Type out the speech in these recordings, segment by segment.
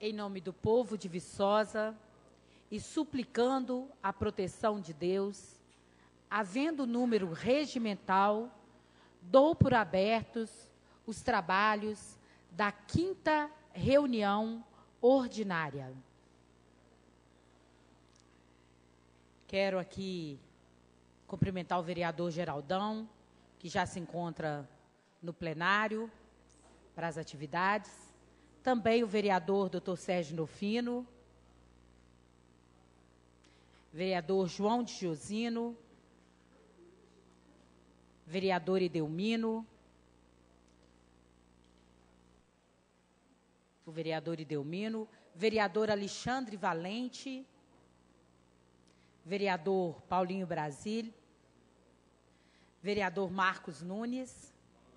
em nome do povo de Viçosa e suplicando a proteção de Deus, havendo número regimental, dou por abertos os trabalhos da 5ª reunião ordinária. Quero aqui cumprimentar o vereador Geraldão, que já se encontra no plenário para as atividades. Também o vereador Dr. Sérgio Nofino, vereador João de Josino, vereador Idelmino, o vereador Idelmino, vereador Alexandre Valente, vereador Paulinho Brasil, vereador Marcos Nunes.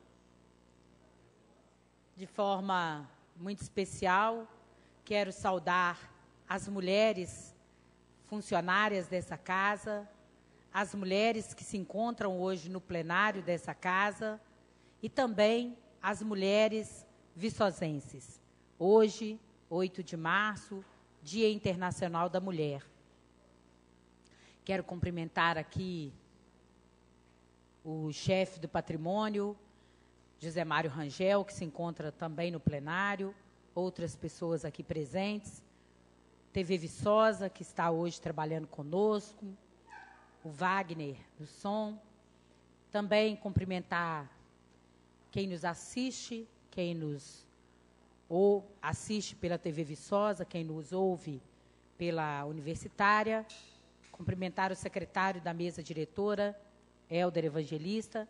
De forma muito especial, quero saudar as mulheres funcionárias dessa casa, as mulheres que se encontram hoje no plenário dessa casa e também as mulheres viçosenses. Hoje, 8 de março, Dia Internacional da Mulher. Quero cumprimentar aqui o chefe do patrimônio, José Mário Rangel, que se encontra também no plenário, outras pessoas aqui presentes, TV Viçosa, que está hoje trabalhando conosco, o Wagner do som, também cumprimentar quem nos assiste, quem nos assiste pela TV Viçosa, quem nos ouve pela Universitária, cumprimentar o secretário da mesa diretora, Hélder Evangelista,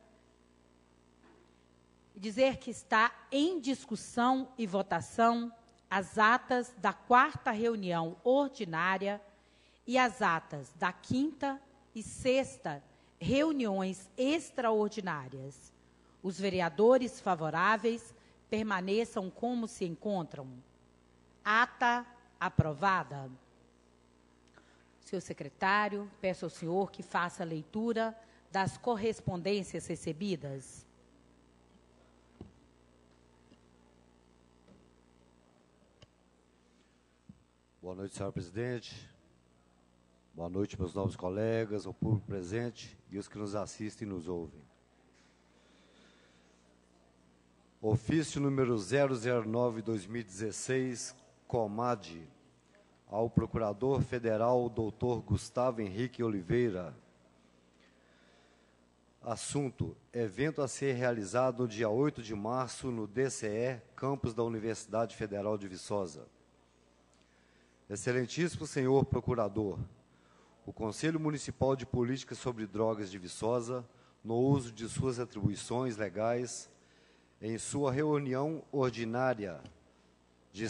e dizer que está em discussão e votação as atas da 4ª reunião ordinária e as atas da 5ª e 6ª reuniões extraordinárias. Os vereadores favoráveis permaneçam como se encontram. Ata aprovada. Senhor secretário, peço ao senhor que faça a leitura das correspondências recebidas. Boa noite, senhora presidente. Boa noite, meus novos colegas, ao público presente e os que nos assistem e nos ouvem. Ofício número 009/2016, Comad, ao Procurador Federal Dr. Gustavo Henrique Oliveira. Assunto: evento a ser realizado no dia 8 de março no DCE, campus da Universidade Federal de Viçosa. Excelentíssimo senhor Procurador, o Conselho Municipal de Políticas sobre Drogas de Viçosa, no uso de suas atribuições legais, em sua reunião ordinária de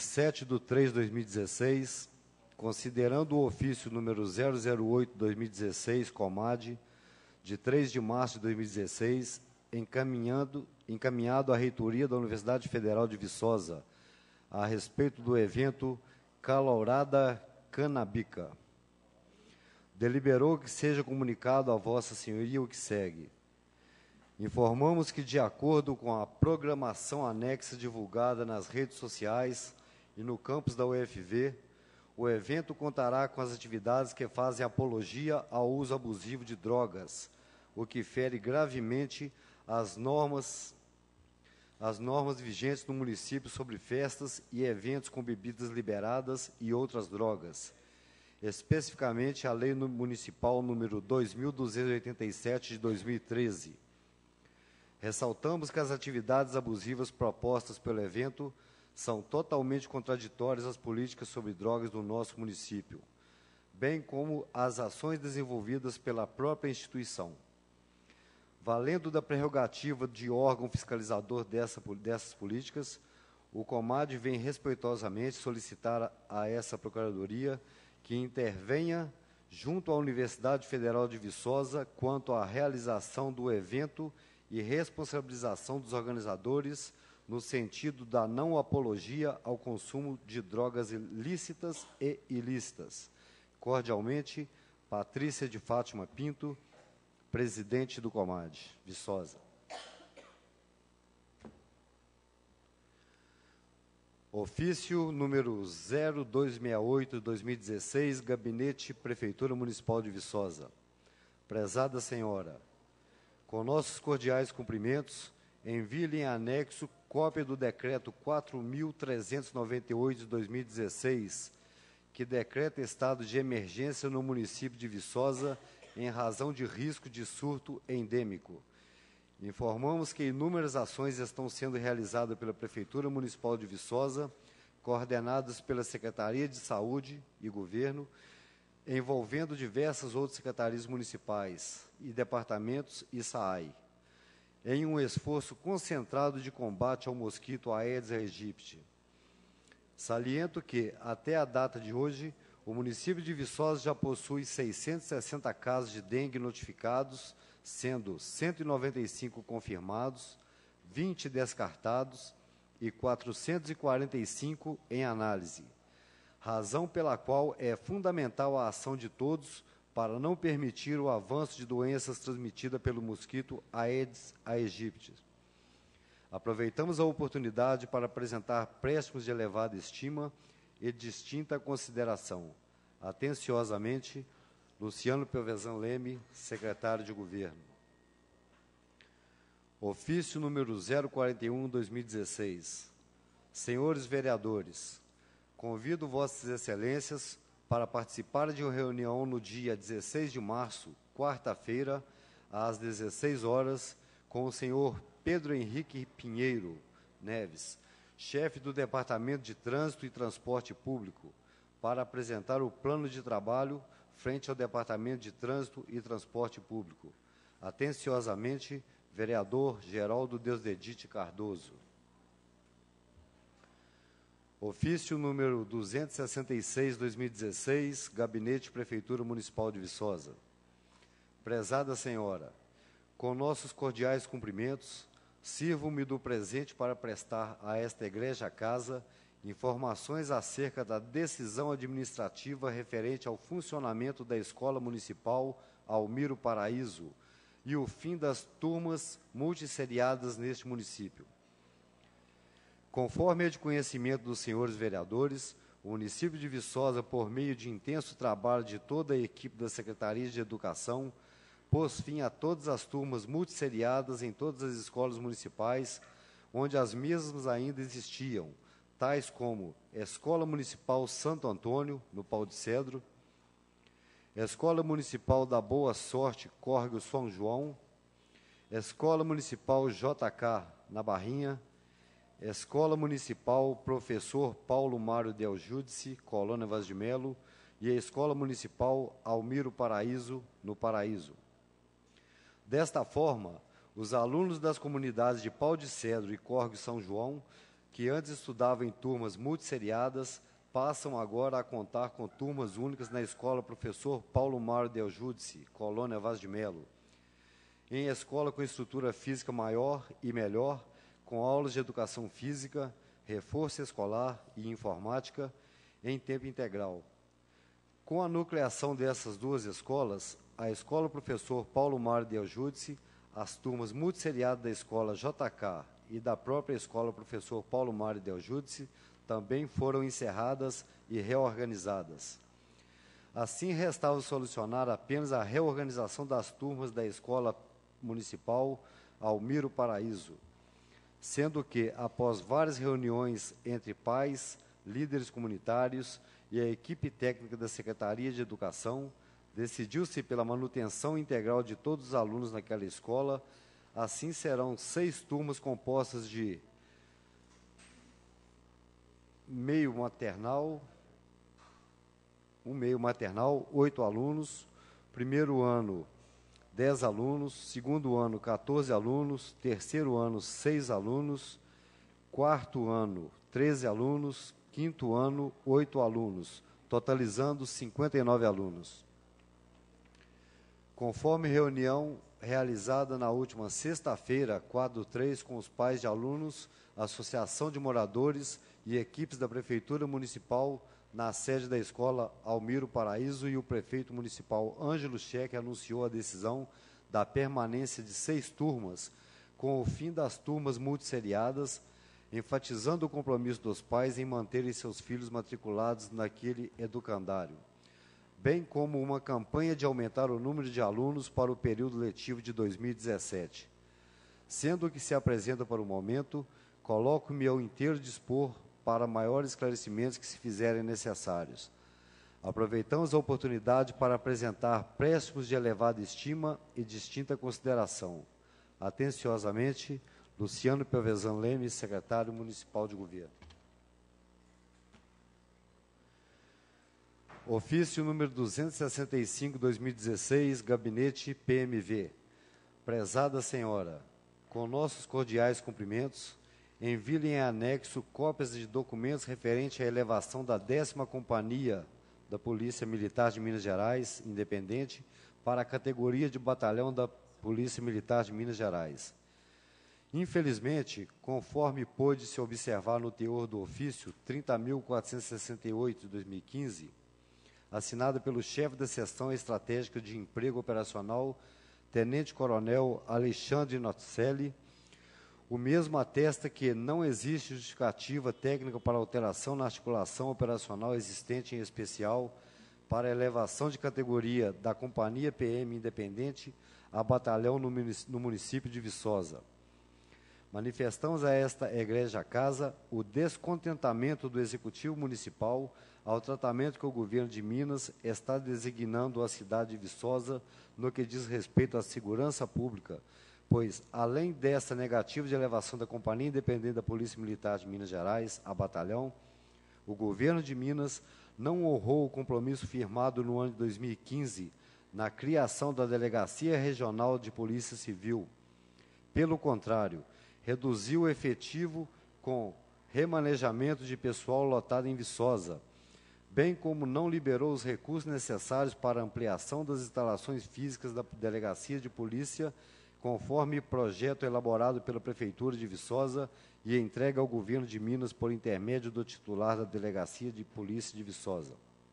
7/3/2016, considerando o ofício número 008/2016, Comad, de 3 de março de 2016, encaminhado à reitoria da Universidade Federal de Viçosa, a respeito do evento Calourada Canábica. Deliberou que seja comunicado a Vossa Senhoria o que segue. Informamos que, de acordo com a programação anexa divulgada nas redes sociais e no campus da UFV, o evento contará com as atividades que fazem apologia ao uso abusivo de drogas, o que fere gravemente as normas vigentes no município sobre festas e eventos com bebidas liberadas e outras drogas, especificamente a Lei Municipal número 2.287 de 2013. Ressaltamos que as atividades abusivas propostas pelo evento são totalmente contraditórias às políticas sobre drogas do nosso município, bem como às ações desenvolvidas pela própria instituição. Valendo da prerrogativa de órgão fiscalizador dessas políticas, o Comad vem respeitosamente solicitar a essa Procuradoria que intervenha junto à Universidade Federal de Viçosa quanto à realização do evento e responsabilização dos organizadores no sentido da não apologia ao consumo de drogas lícitas e ilícitas. Cordialmente, Patrícia de Fátima Pinto, presidente do Comad, Viçosa. Ofício número 0268/2016, Gabinete Prefeitura Municipal de Viçosa. Prezada senhora, com nossos cordiais cumprimentos, envio-lhe em anexo cópia do Decreto 4.398 de 2016, que decreta estado de emergência no município de Viçosa em razão de risco de surto endêmico. Informamos que inúmeras ações estão sendo realizadas pela Prefeitura Municipal de Viçosa, coordenadas pela Secretaria de Saúde e Governo, envolvendo diversas outras secretarias municipais e departamentos e SAAI, em um esforço concentrado de combate ao mosquito Aedes aegypti. Saliento que, até a data de hoje, o município de Viçosa já possui 660 casos de dengue notificados, sendo 195 confirmados, 20 descartados e 445 em análise, razão pela qual é fundamental a ação de todos para não permitir o avanço de doenças transmitidas pelo mosquito Aedes aegypti. Aproveitamos a oportunidade para apresentar préstimos de elevada estima e distinta consideração. Atenciosamente, Luciano Piovesan Leme, secretário de Governo. Ofício número 041/2016. Senhores vereadores, convido Vossas Excelências para participar de uma reunião no dia 16 de março, quarta-feira, às 16 horas, com o senhor Pedro Henrique Pinheiro Neves, chefe do Departamento de Trânsito e Transporte Público, para apresentar o plano de trabalho frente ao Departamento de Trânsito e Transporte Público. Atenciosamente, vereador Geraldo Deusdedite Cardoso. Ofício número 266/2016, Gabinete Prefeitura Municipal de Viçosa. Prezada senhora, com nossos cordiais cumprimentos, sirvo-me do presente para prestar a esta egregia casa informações acerca da decisão administrativa referente ao funcionamento da Escola Municipal Almiro Paraíso e o fim das turmas multisseriadas neste município. Conforme é de conhecimento dos senhores vereadores, o município de Viçosa, por meio de intenso trabalho de toda a equipe da Secretaria de Educação, pôs fim a todas as turmas multisseriadas em todas as escolas municipais, onde as mesmas ainda existiam, tais como Escola Municipal Santo Antônio, no Pau de Cedro, Escola Municipal da Boa Sorte, Córrego São João, Escola Municipal JK, na Barrinha, Escola Municipal Professor Paulo Mário Del Giudice, Colônia Vaz de Melo, e a Escola Municipal Almiro Paraíso, no Paraíso. Desta forma, os alunos das comunidades de Pau de Cedro e Córrego São João, que antes estudavam em turmas multisseriadas, passam agora a contar com turmas únicas na Escola Professor Paulo Mário Del Giudice, Colônia Vaz de Melo, em escola com estrutura física maior e melhor, com aulas de educação física, reforço escolar e informática em tempo integral. Com a nucleação dessas duas escolas, a Escola Professor Paulo Mário Del Giudice, as turmas multisseriadas da Escola JK e da própria Escola Professor Paulo Mário Del Giudice também foram encerradas e reorganizadas. Assim, restava solucionar apenas a reorganização das turmas da Escola Municipal Almiro Paraíso, sendo que, após várias reuniões entre pais, líderes comunitários e a equipe técnica da Secretaria de Educação, decidiu-se pela manutenção integral de todos os alunos naquela escola. Assim, serão 6 turmas compostas de meio maternal, 8 alunos, primeiro ano, 10 alunos, segundo ano, 14 alunos, terceiro ano, 6 alunos, quarto ano, 13 alunos, quinto ano, 8 alunos, totalizando 59 alunos. Conforme reunião realizada na última sexta-feira, quadro 3, com os pais de alunos, associação de moradores e equipes da Prefeitura Municipal na sede da Escola Almiro Paraíso, e o prefeito municipal Ângelo Cheque anunciou a decisão da permanência de 6 turmas, com o fim das turmas multisseriadas, enfatizando o compromisso dos pais em manterem seus filhos matriculados naquele educandário, bem como uma campanha de aumentar o número de alunos para o período letivo de 2017. Sendo o que se apresenta para o momento, coloco-me ao inteiro dispor para maiores esclarecimentos que se fizerem necessários. Aproveitamos a oportunidade para apresentar préstimos de elevada estima e distinta consideração. Atenciosamente, Luciano Piovesan Leme, secretário municipal de governo. Ofício número 265/2016, Gabinete PMV. Prezada senhora, com nossos cordiais cumprimentos, envio-lhe em anexo cópias de documentos referentes à elevação da 10ª Companhia da Polícia Militar de Minas Gerais, independente, para a categoria de batalhão da Polícia Militar de Minas Gerais. Infelizmente, conforme pôde-se observar no teor do ofício 30.468 de 2015, assinado pelo chefe da Seção Estratégica de Emprego Operacional, Tenente-Coronel Alexandre Nocelli, o mesmo atesta que não existe justificativa técnica para alteração na articulação operacional existente, em especial para a elevação de categoria da Companhia PM Independente a batalhão no município de Viçosa. Manifestamos a esta egregia casa o descontentamento do Executivo Municipal ao tratamento que o governo de Minas está designando a cidade de Viçosa no que diz respeito à segurança pública, pois, além desta negativa de elevação da Companhia Independente da Polícia Militar de Minas Gerais a batalhão, o governo de Minas não honrou o compromisso firmado no ano de 2015 na criação da Delegacia Regional de Polícia Civil. Pelo contrário, reduziu o efetivo com remanejamento de pessoal lotado em Viçosa, bem como não liberou os recursos necessários para a ampliação das instalações físicas da Delegacia de Polícia, conforme projeto elaborado pela Prefeitura de Viçosa e entregue ao governo de Minas por intermédio do titular da Delegacia de Polícia de Viçosa.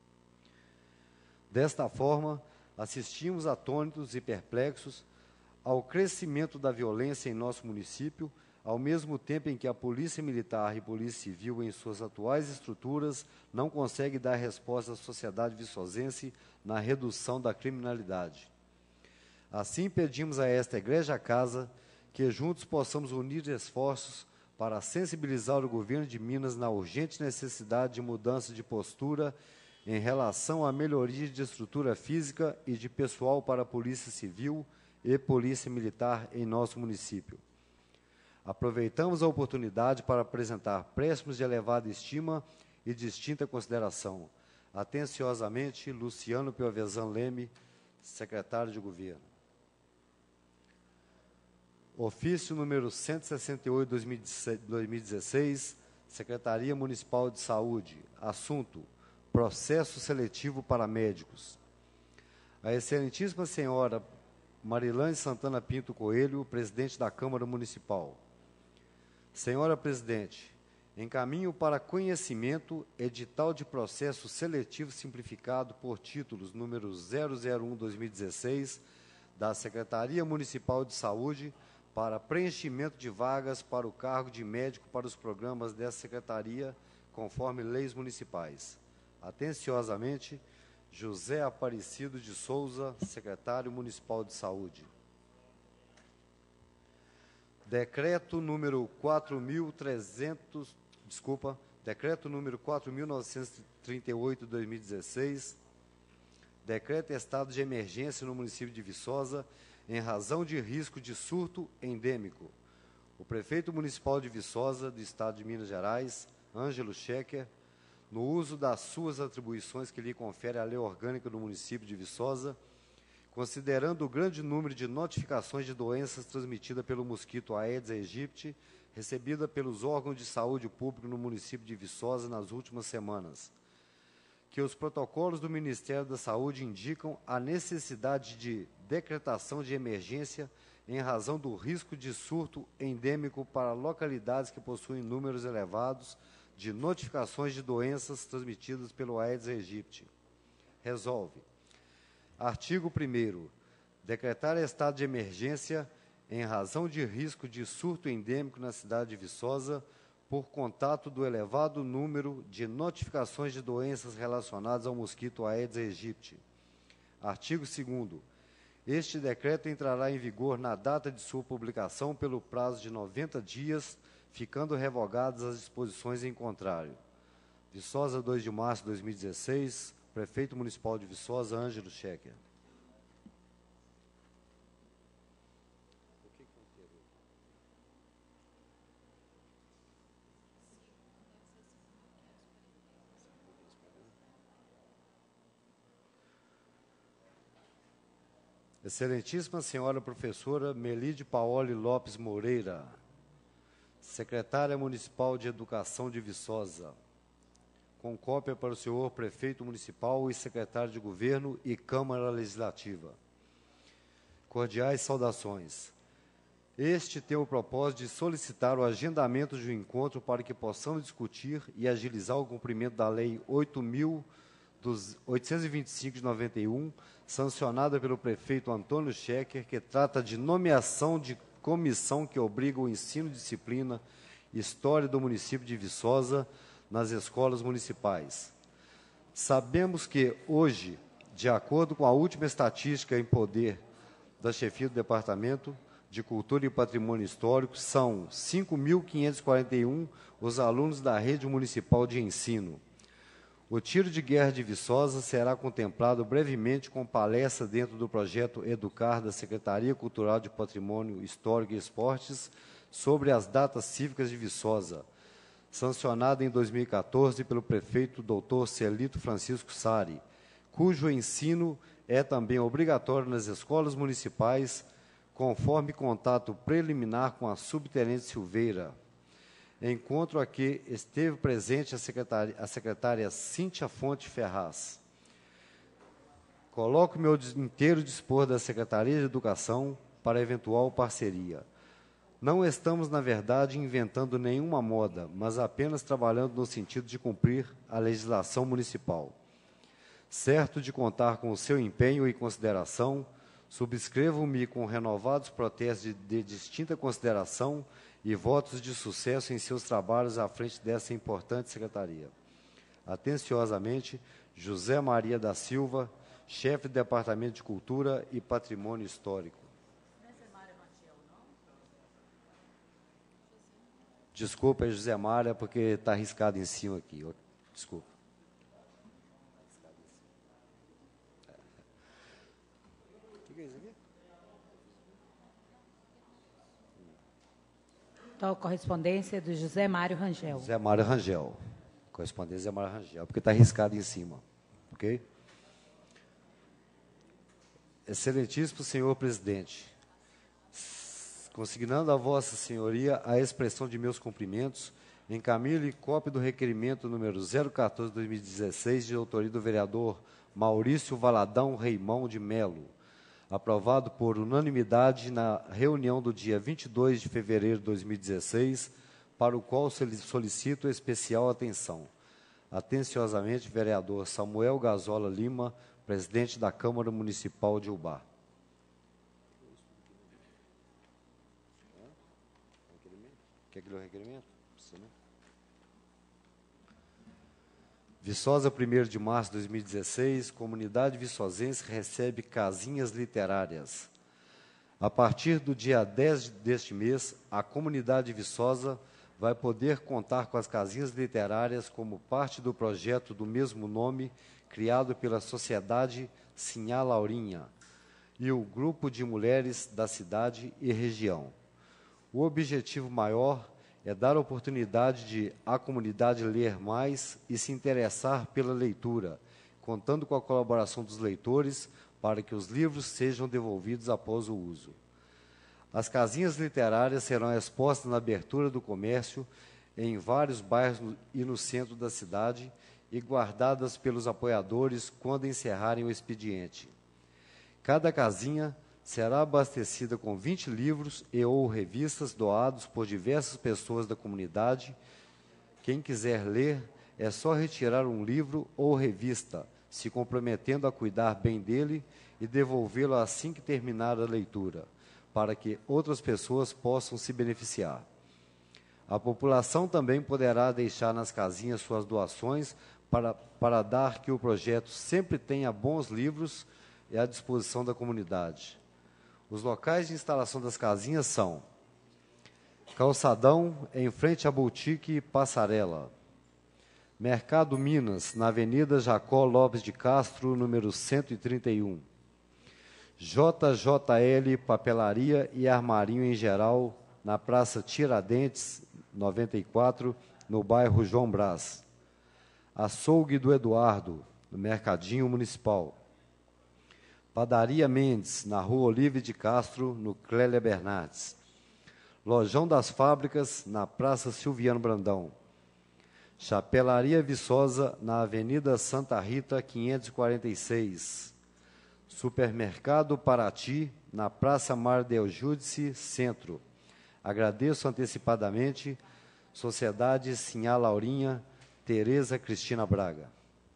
Desta forma, assistimos atônitos e perplexos ao crescimento da violência em nosso município, ao mesmo tempo em que a Polícia Militar e Polícia Civil, em suas atuais estruturas, não conseguem dar resposta à sociedade viçosense na redução da criminalidade. Assim, pedimos a esta egregia casa que juntos possamos unir esforços para sensibilizar o governo de Minas na urgente necessidade de mudança de postura em relação à melhoria de estrutura física e de pessoal para a Polícia Civil e Polícia Militar em nosso município. Aproveitamos a oportunidade para apresentar préstimos de elevada estima e distinta consideração. Atenciosamente, Luciano Piovesan Leme, secretário de Governo. Ofício número 168/2016, Secretaria Municipal de Saúde. Assunto: processo seletivo para médicos. A excelentíssima senhora Marilane Santana Pinto Coelho, presidente da Câmara Municipal. Senhora Presidente, encaminho para conhecimento edital de processo seletivo simplificado por títulos número 001/2016 da Secretaria Municipal de Saúde para preenchimento de vagas para o cargo de médico para os programas dessa secretaria, conforme leis municipais. Atenciosamente, José Aparecido de Souza, secretário municipal de Saúde. Decreto número 4.938 de 2016, decreta estado de emergência no município de Viçosa em razão de risco de surto endêmico. O prefeito municipal de Viçosa, do estado de Minas Gerais, Ângelo Schecker, no uso das suas atribuições que lhe confere a lei orgânica do município de Viçosa, considerando o grande número de notificações de doenças transmitidas pelo mosquito Aedes aegypti, recebida pelos órgãos de saúde pública no município de Viçosa nas últimas semanas, que os protocolos do Ministério da Saúde indicam a necessidade de decretação de emergência em razão do risco de surto endêmico para localidades que possuem números elevados de notificações de doenças transmitidas pelo Aedes aegypti. Resolve. Artigo 1º. Decretar estado de emergência em razão de risco de surto endêmico na cidade de Viçosa, por contato do elevado número de notificações de doenças relacionadas ao mosquito Aedes aegypti. Artigo 2º. Este decreto entrará em vigor na data de sua publicação pelo prazo de 90 dias, ficando revogadas as disposições em contrário. Viçosa, 2 de março de 2016, Prefeito Municipal de Viçosa, Ângelo Schecker. Excelentíssima senhora professora Melide Paoli Lopes Moreira, secretária municipal de Educação de Viçosa, com cópia para o senhor prefeito municipal e secretário de governo e Câmara Legislativa. Cordiais saudações. Este tem o propósito de solicitar o agendamento de um encontro para que possamos discutir e agilizar o cumprimento da Lei 8.825 de 91, sancionada pelo prefeito Antônio Schecker, que trata de nomeação de comissão que obriga o ensino, disciplina e história do município de Viçosa nas escolas municipais. Sabemos que, hoje, de acordo com a última estatística em poder da chefia do Departamento de Cultura e Patrimônio Histórico, são 5.541 os alunos da rede municipal de ensino. O tiro de guerra de Viçosa será contemplado brevemente com palestra dentro do projeto Educar da Secretaria Cultural de Patrimônio Histórico e Esportes sobre as datas cívicas de Viçosa, sancionada em 2014 pelo prefeito Dr. Celito Francisco Sari, cujo ensino é também obrigatório nas escolas municipais, conforme contato preliminar com a subtenente Silveira. Encontro a que esteve presente a secretária Cíntia Fonte Ferraz. Coloco meu inteiro dispor da Secretaria de Educação para eventual parceria. Não estamos, na verdade, inventando nenhuma moda, mas apenas trabalhando no sentido de cumprir a legislação municipal. Certo de contar com o seu empenho e consideração, subscrevo-me com renovados protestos de distinta consideração e votos de sucesso em seus trabalhos à frente dessa importante secretaria. Atenciosamente, José Maria da Silva, chefe do Departamento de Cultura e Patrimônio Histórico. Desculpa, José Mária, porque está arriscado em cima aqui. Desculpa. O que é isso aqui? Então, correspondência do José Mário Rangel. José Mário Rangel. Correspondência José Mário Rangel, porque está arriscado em cima. Ok? Excelentíssimo senhor presidente, consignando a vossa senhoria a expressão de meus cumprimentos, encaminho-lhe cópia do requerimento número 014/2016, de autoria do vereador Maurício Valadão Reimão de Melo, aprovado por unanimidade na reunião do dia 22 de fevereiro de 2016, para o qual solicito especial atenção. Atenciosamente, vereador Samuel Gazola Lima, presidente da Câmara Municipal de Ubá. Quer que lhe o requerimento? Viçosa, 1º de março de 2016, comunidade viçosense recebe casinhas literárias. A partir do dia 10 deste mês, a comunidade Viçosa vai poder contar com as casinhas literárias como parte do projeto do mesmo nome, criado pela Sociedade Sinhá Laurinha e o grupo de mulheres da cidade e região. O objetivo maior é dar oportunidade de a comunidade ler mais e se interessar pela leitura, contando com a colaboração dos leitores para que os livros sejam devolvidos após o uso. As casinhas literárias serão expostas na abertura do comércio em vários bairros e no centro da cidade e guardadas pelos apoiadores quando encerrarem o expediente. Cada casinha será abastecida com 20 livros e ou revistas doados por diversas pessoas da comunidade. Quem quiser ler, é só retirar um livro ou revista, se comprometendo a cuidar bem dele e devolvê-lo assim que terminar a leitura, para que outras pessoas possam se beneficiar. A população também poderá deixar nas casinhas suas doações para dar que o projeto sempre tenha bons livros e à disposição da comunidade. Os locais de instalação das casinhas são Calçadão, em frente à Boutique Passarela. Mercado Minas, na Avenida Jacó Lopes de Castro, número 131. JJL Papelaria e Armarinho em geral, na Praça Tiradentes, 94, no bairro João Brás. Açougue do Eduardo, no Mercadinho Municipal. Padaria Mendes, na Rua Olive de Castro, no Clélia Bernardes. Lojão das Fábricas, na Praça Silviano Brandão. Chapelaria Viçosa, na Avenida Santa Rita, 546. Supermercado Paraty, na Praça Mar del Júdice, Centro. Agradeço antecipadamente, Sociedade Sinhá Laurinha, Tereza Cristina Braga.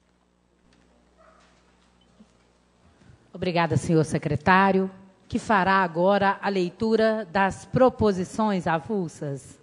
Obrigada, senhor secretário, que fará agora a leitura das proposições avulsas.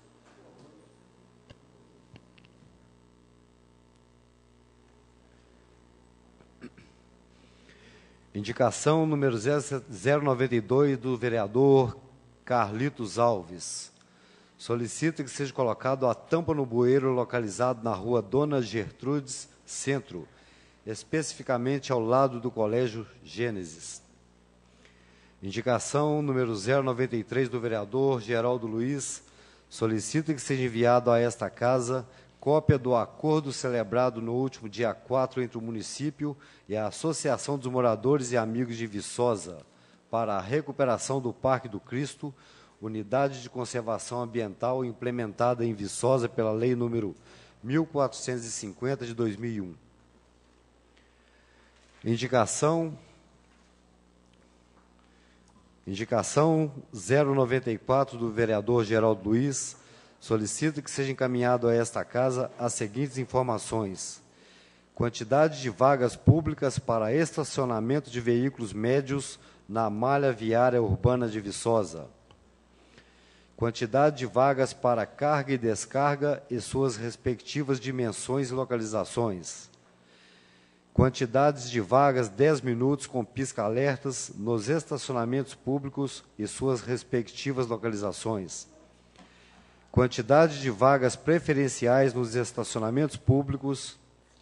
Indicação número 092 do vereador Carlitos Alves. Solicita que seja colocado a tampa no bueiro localizado na rua Dona Gertrudes, Centro, especificamente ao lado do Colégio Gênesis. Indicação número 093 do vereador Geraldo Luiz. Solicita que seja enviado a esta casa cópia do acordo celebrado no último dia 4 entre o município e a Associação dos Moradores e Amigos de Viçosa para a recuperação do Parque do Cristo, unidade de conservação ambiental implementada em Viçosa pela Lei número 1450 de 2001. Indicação 094 do vereador Geraldo Luiz. Solicito que seja encaminhado a esta casa as seguintes informações: quantidade de vagas públicas para estacionamento de veículos médios na malha viária urbana de Viçosa. Quantidade de vagas para carga e descarga e suas respectivas dimensões e localizações. Quantidades de vagas 10 minutos com pisca-alertas nos estacionamentos públicos e suas respectivas localizações. Quantidade de vagas preferenciais nos estacionamentos públicos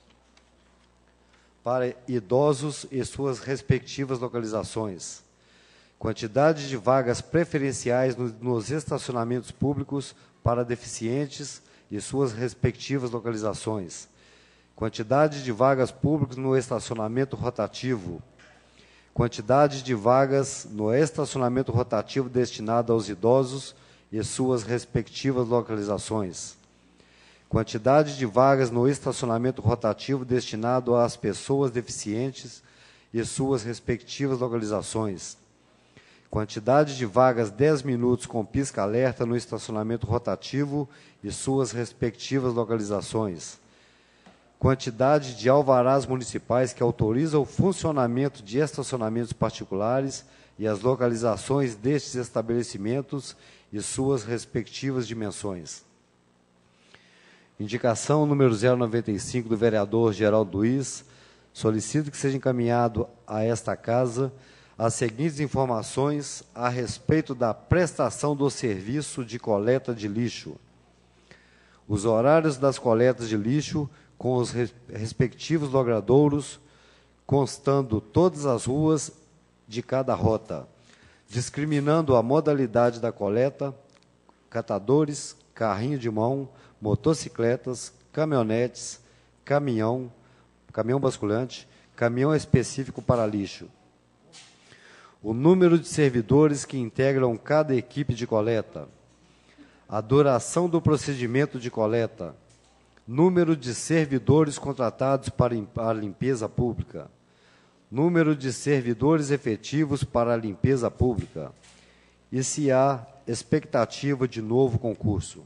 para idosos e suas respectivas localizações. Quantidade de vagas preferenciais nos estacionamentos públicos para deficientes e suas respectivas localizações. Quantidade de vagas públicas no estacionamento rotativo. Quantidade de vagas no estacionamento rotativo destinado aos idosos e suas respectivas localizações. Quantidade de vagas no estacionamento rotativo destinado às pessoas deficientes e suas respectivas localizações. Quantidade de vagas 10 minutos com pisca-alerta no estacionamento rotativo e suas respectivas localizações. Quantidade de alvarás municipais que autorizam o funcionamento de estacionamentos particulares e as localizações destes estabelecimentos e suas respectivas dimensões. Indicação número 095 do vereador Geraldo Luiz. Solicito que seja encaminhado a esta casa as seguintes informações a respeito da prestação do serviço de coleta de lixo. Os horários das coletas de lixo com os respectivos logradouros, constando todas as ruas de cada rota, discriminando a modalidade da coleta, catadores, carrinho de mão, motocicletas, caminhonetes, caminhão basculante, caminhão específico para lixo. O número de servidores que integram cada equipe de coleta, a duração do procedimento de coleta, número de servidores contratados para a limpeza pública, número de servidores efetivos para a limpeza pública e se há expectativa de novo concurso.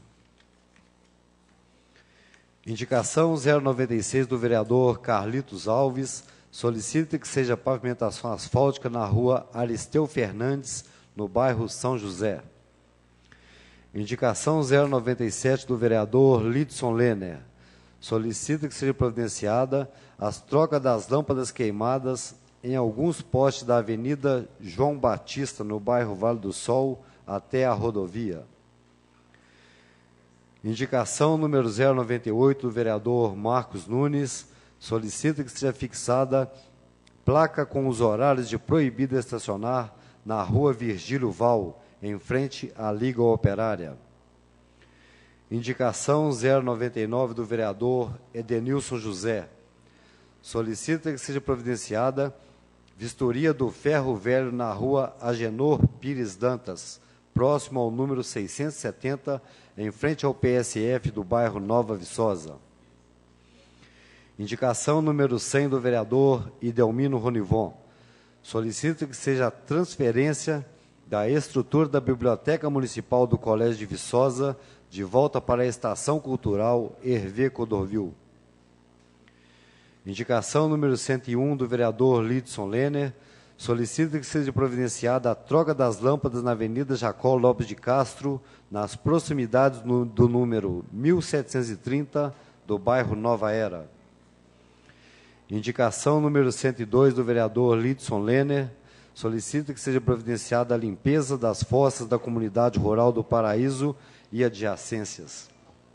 Indicação 096 do vereador Carlitos Alves. Solicita que seja pavimentação asfáltica na rua Aristeu Fernandes, no bairro São José. Indicação 097 do vereador Lidson Lenner. Solicita que seja providenciada as trocas das lâmpadas queimadas em alguns postes da Avenida João Batista, no bairro Vale do Sol, até a rodovia. Indicação número 098 do vereador Marcos Nunes. Solicita que seja fixada placa com os horários de proibido estacionar na rua Virgílio Val, em frente à Liga Operária. Indicação 099 do vereador Edenilson José. Solicita que seja providenciada vistoria do ferro velho na rua Agenor Pires Dantas, próximo ao número 670, em frente ao PSF do bairro Nova Viçosa. Indicação número 100 do vereador Idelmino Ronivon. Solicita que seja a transferência da estrutura da Biblioteca Municipal do Colégio de Viçosa de volta para a Estação Cultural Hervé Cordovil. Indicação número 101 do vereador Lidson Lenner. Solicita que seja providenciada a troca das lâmpadas na Avenida Jacó Lopes de Castro, nas proximidades do número 1730 do bairro Nova Era. Indicação número 102 do vereador Lidson Lenner. Solicita que seja providenciada a limpeza das fossas da comunidade rural do Paraíso e adjacências.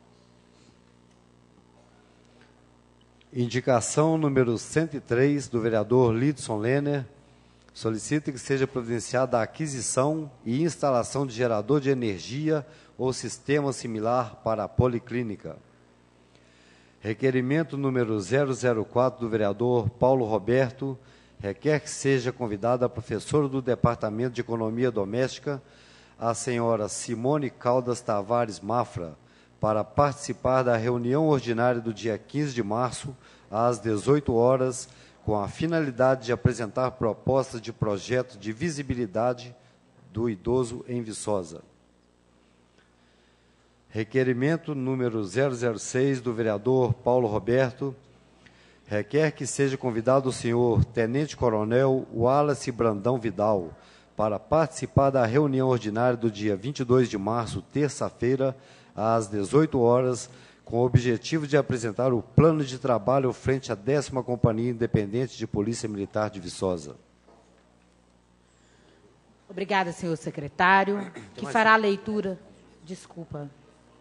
Indicação número 103 do vereador Lidson Lenner. Solicita que seja providenciada a aquisição e instalação de gerador de energia ou sistema similar para a policlínica. Requerimento número 004 do vereador Paulo Roberto. Requer que seja convidada a professora do Departamento de Economia Doméstica, a senhora Simone Caldas Tavares Mafra, para participar da reunião ordinária do dia 15 de março, às 18 horas, com a finalidade de apresentar propostas de projeto de visibilidade do idoso em Viçosa. Requerimento número 006 do vereador Paulo Roberto. Requer que seja convidado o senhor Tenente Coronel Wallace Brandão Vidal para participar da reunião ordinária do dia 22 de março, terça-feira, às 18 horas, com o objetivo de apresentar o plano de trabalho frente à 10ª Companhia Independente de Polícia Militar de Viçosa. Obrigada, senhor secretário, que fará a leitura. Desculpa.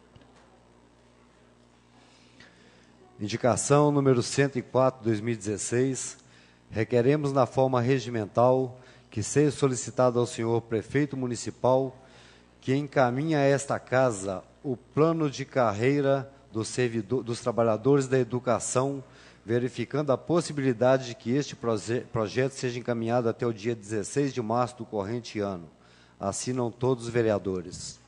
Indicação número 104, 2016. Requeremos na forma regimental que seja solicitado ao senhor prefeito municipal que encaminhe a esta casa o plano de carreira dos trabalhadores da educação, verificando a possibilidade de que este projeto seja encaminhado até o dia 16 de março do corrente ano. Assinam todos os vereadores.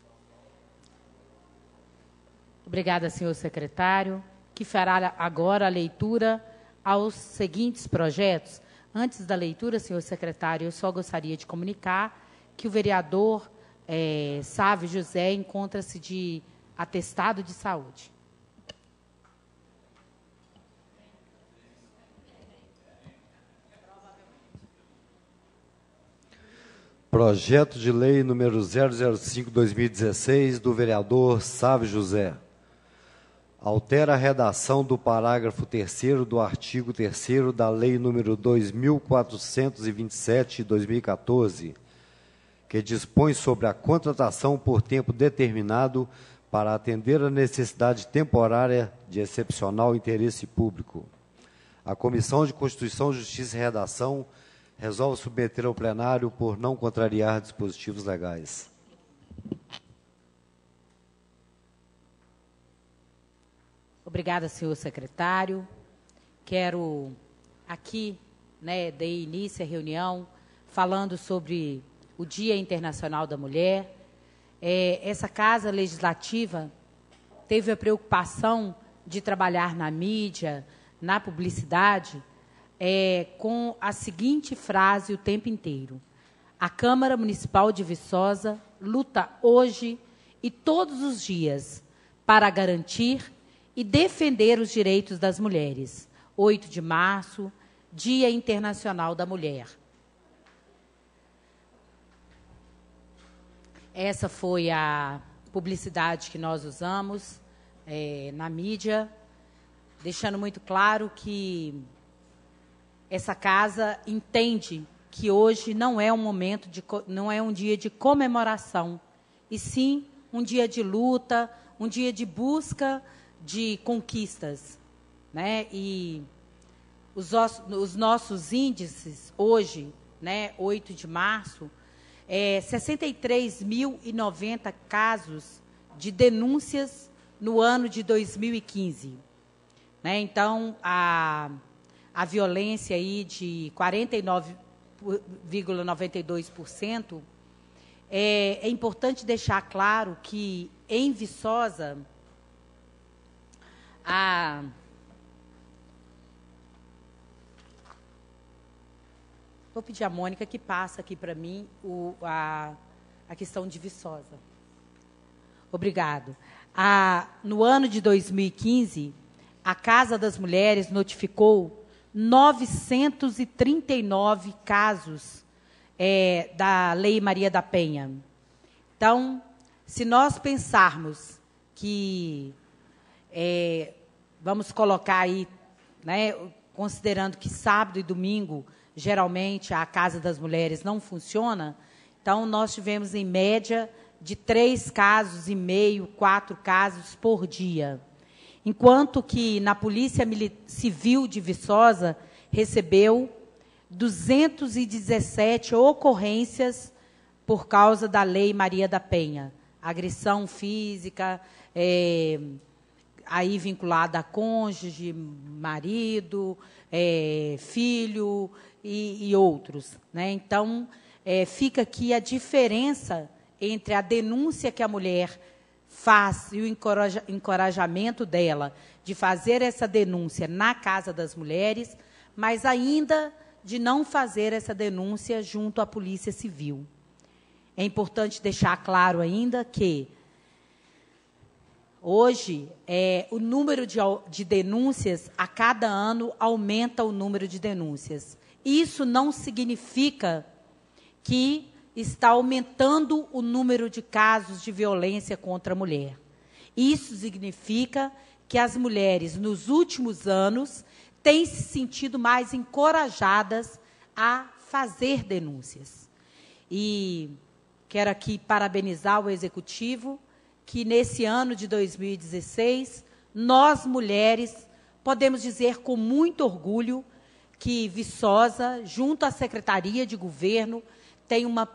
Obrigada, senhor secretário, que fará agora a leitura aos seguintes projetos. Antes da leitura, senhor secretário, eu só gostaria de comunicar que o vereador Sávio José encontra-se de atestado de saúde. Projeto de lei número 005/2016 do vereador Sávio José. Altera a redação do parágrafo 3º do artigo 3º da Lei nº 2.427/2014, que dispõe sobre a contratação por tempo determinado para atender a necessidade temporária de excepcional interesse público. A Comissão de Constituição, Justiça e Redação resolve submeter ao plenário por não contrariar dispositivos legais. Obrigada, senhor secretário. Quero aqui, dar início à reunião falando sobre o Dia Internacional da Mulher. Essa Casa Legislativa teve a preocupação de trabalhar na mídia, na publicidade, com a seguinte frase o tempo inteiro: a Câmara Municipal de Viçosa luta hoje e todos os dias para garantir e defender os direitos das mulheres. 8 de março, Dia Internacional da Mulher. Essa foi a publicidade que nós usamos na mídia, deixando muito claro que essa casa entende que hoje não é não é um dia de comemoração, e sim um dia de luta, um dia de busca de conquistas, né? E os nossos índices hoje, né, 8 de março, 63.090 casos de denúncias no ano de 2015. Né? Então, a violência aí de 49,92%, é importante deixar claro que, em Viçosa, vou pedir à Mônica que passa aqui para mim a questão de Viçosa. Obrigado. No ano de 2015, a Casa das Mulheres notificou 939 casos da Lei Maria da Penha. Então, se nós pensarmos que, vamos colocar aí, né, considerando que sábado e domingo, geralmente, a Casa das Mulheres não funciona, então nós tivemos, em média, de 3,5 casos, 4 casos por dia. Enquanto que na Polícia Civil de Viçosa recebeu 217 ocorrências por causa da Lei Maria da Penha. Agressão física, aí vinculada a cônjuge, marido, filho e outros. Né? Então, fica aqui a diferença entre a denúncia que a mulher faz e o encorajamento dela de fazer essa denúncia na Casa das Mulheres, mas ainda de não fazer essa denúncia junto à Polícia Civil. É importante deixar claro ainda que hoje o número de denúncias, a cada ano, aumenta o número de denúncias. Isso não significa que está aumentando o número de casos de violência contra a mulher. Isso significa que as mulheres, nos últimos anos, têm se sentido mais encorajadas a fazer denúncias. E quero aqui parabenizar o Executivo, que nesse ano de 2016, nós, mulheres, podemos dizer com muito orgulho que Viçosa, junto à Secretaria de Governo, tem uma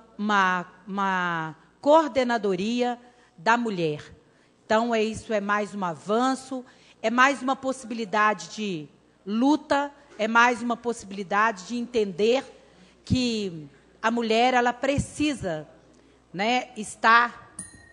coordenadoria da mulher. Então, isso é mais um avanço, é mais uma possibilidade de luta, é mais uma possibilidade de entender que a mulher ela precisa, né, estar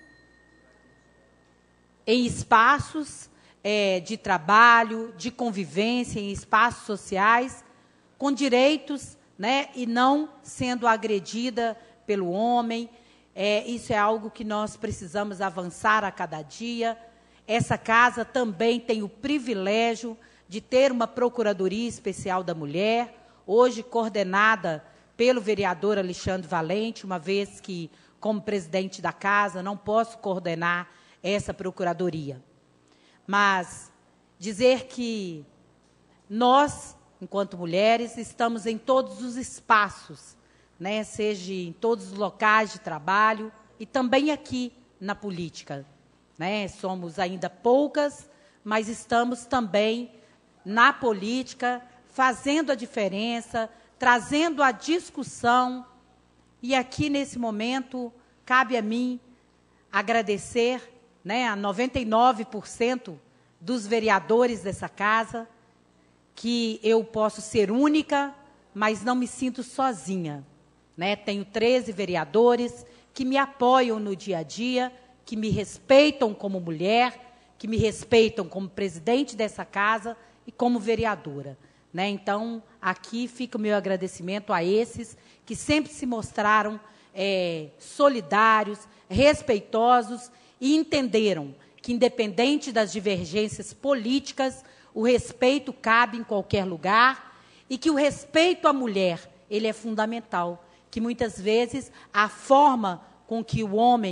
em espaços de trabalho, de convivência, em espaços sociais, com direitos, né, e não sendo agredida pelo homem. Isso é algo que nós precisamos avançar a cada dia. Essa casa também tem o privilégio de ter uma Procuradoria Especial da Mulher, hoje coordenada pelo vereador Alexandre Valente, uma vez que, como presidente da casa, não posso coordenar essa Procuradoria. Mas dizer que nós, enquanto mulheres, estamos em todos os espaços, né, seja em todos os locais de trabalho e também aqui na política. Né? Somos ainda poucas, mas estamos também na política, fazendo a diferença, trazendo a discussão. E aqui, nesse momento, cabe a mim agradecer, né, a 99% dos vereadores dessa casa, que eu posso ser única, mas não me sinto sozinha. Né? Tenho 13 vereadores que me apoiam no dia a dia, que me respeitam como mulher, que me respeitam como presidente dessa casa e como vereadora. Né? Então, aqui fica o meu agradecimento a esses que sempre se mostraram solidários, respeitosos e entenderam que, independente das divergências políticas, o respeito cabe em qualquer lugar e que o respeito à mulher ele é fundamental, que muitas vezes a forma com que o homem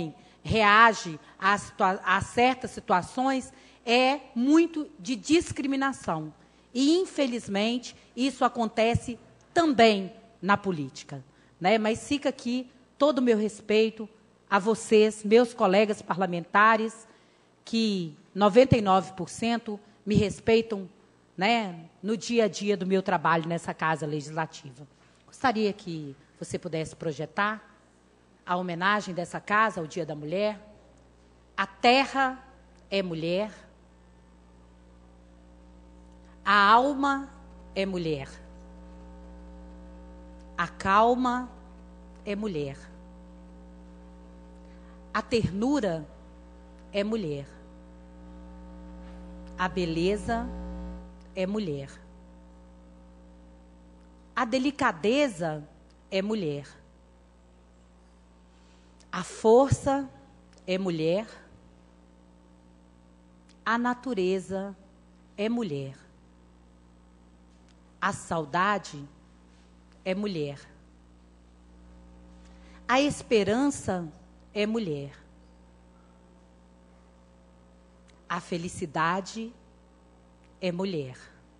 reage a certas situações é muito de discriminação. E, infelizmente, isso acontece também na política, né? Mas fica aqui todo o meu respeito a vocês, meus colegas parlamentares, que 99% me respeitam, né, no dia a dia do meu trabalho nessa Casa Legislativa. Gostaria que você pudesse projetar a homenagem dessa casa ao Dia da Mulher. A terra é mulher, a alma é mulher, a calma é mulher, a ternura é mulher, a beleza é mulher, a delicadeza é mulher, a força é mulher, a natureza é mulher, a saudade é mulher, a esperança é mulher, a felicidade é mulher,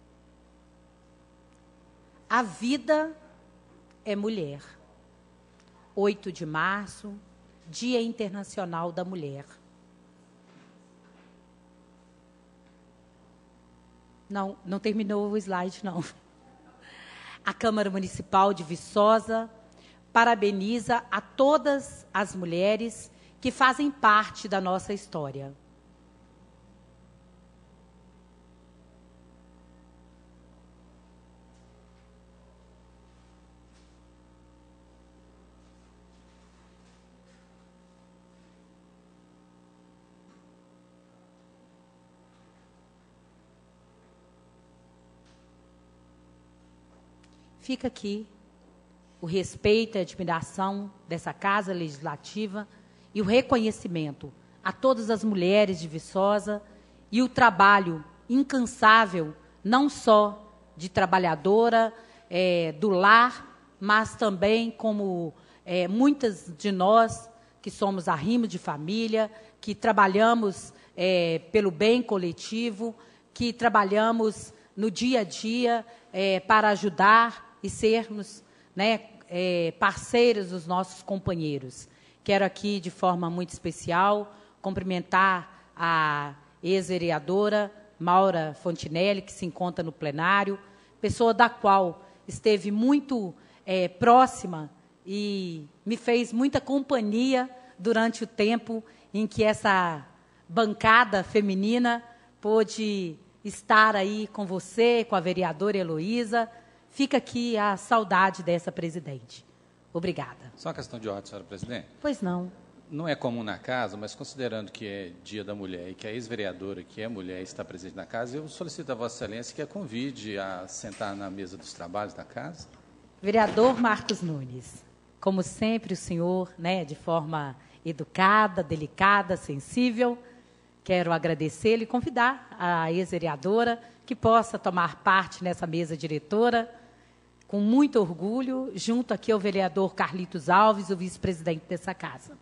a vida é mulher. 8 de março, Dia Internacional da Mulher. Não terminou o slide, não. A Câmara Municipal de Viçosa parabeniza a todas as mulheres que fazem parte da nossa história. Fica aqui o respeito e a admiração dessa Casa Legislativa e o reconhecimento a todas as mulheres de Viçosa e o trabalho incansável, não só de trabalhadora do lar, mas também como muitas de nós que somos arrimo de família, que trabalhamos pelo bem coletivo, que trabalhamos no dia a dia para ajudar e sermos, né, parceiros dos nossos companheiros. Quero aqui, de forma muito especial, cumprimentar a ex-vereadora Maura Fontinelli, que se encontra no plenário, pessoa da qual esteve muito próxima e me fez muita companhia durante o tempo em que essa bancada feminina pôde estar aí com você, com a vereadora Heloísa. Fica aqui a saudade dessa presidente. Obrigada. Só uma questão de ordem, senhora presidente. Pois não. Não é comum na casa, mas considerando que é Dia da Mulher e que a ex-vereadora, que é mulher, está presente na casa, eu solicito a Vossa Excelência que a convide a sentar na mesa dos trabalhos da casa. Vereador Marcos Nunes, como sempre o senhor, né, de forma educada, delicada, sensível, quero agradecê-lo e convidar a ex-vereadora que possa tomar parte nessa mesa diretora, com muito orgulho, junto aqui ao vereador Carlitos Alves, o vice-presidente dessa casa.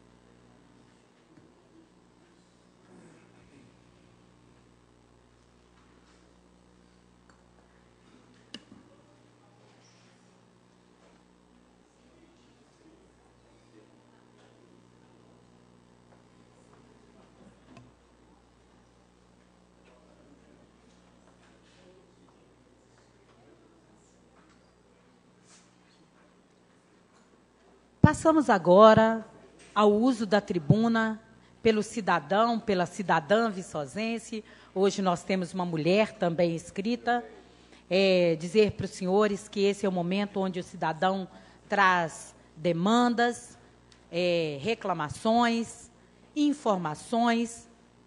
Passamos agora ao uso da tribuna pelo cidadão, pela cidadã viçosense. Hoje nós temos uma mulher também inscrita. Dizer para os senhores que esse é o momento onde o cidadão traz demandas, reclamações, informações,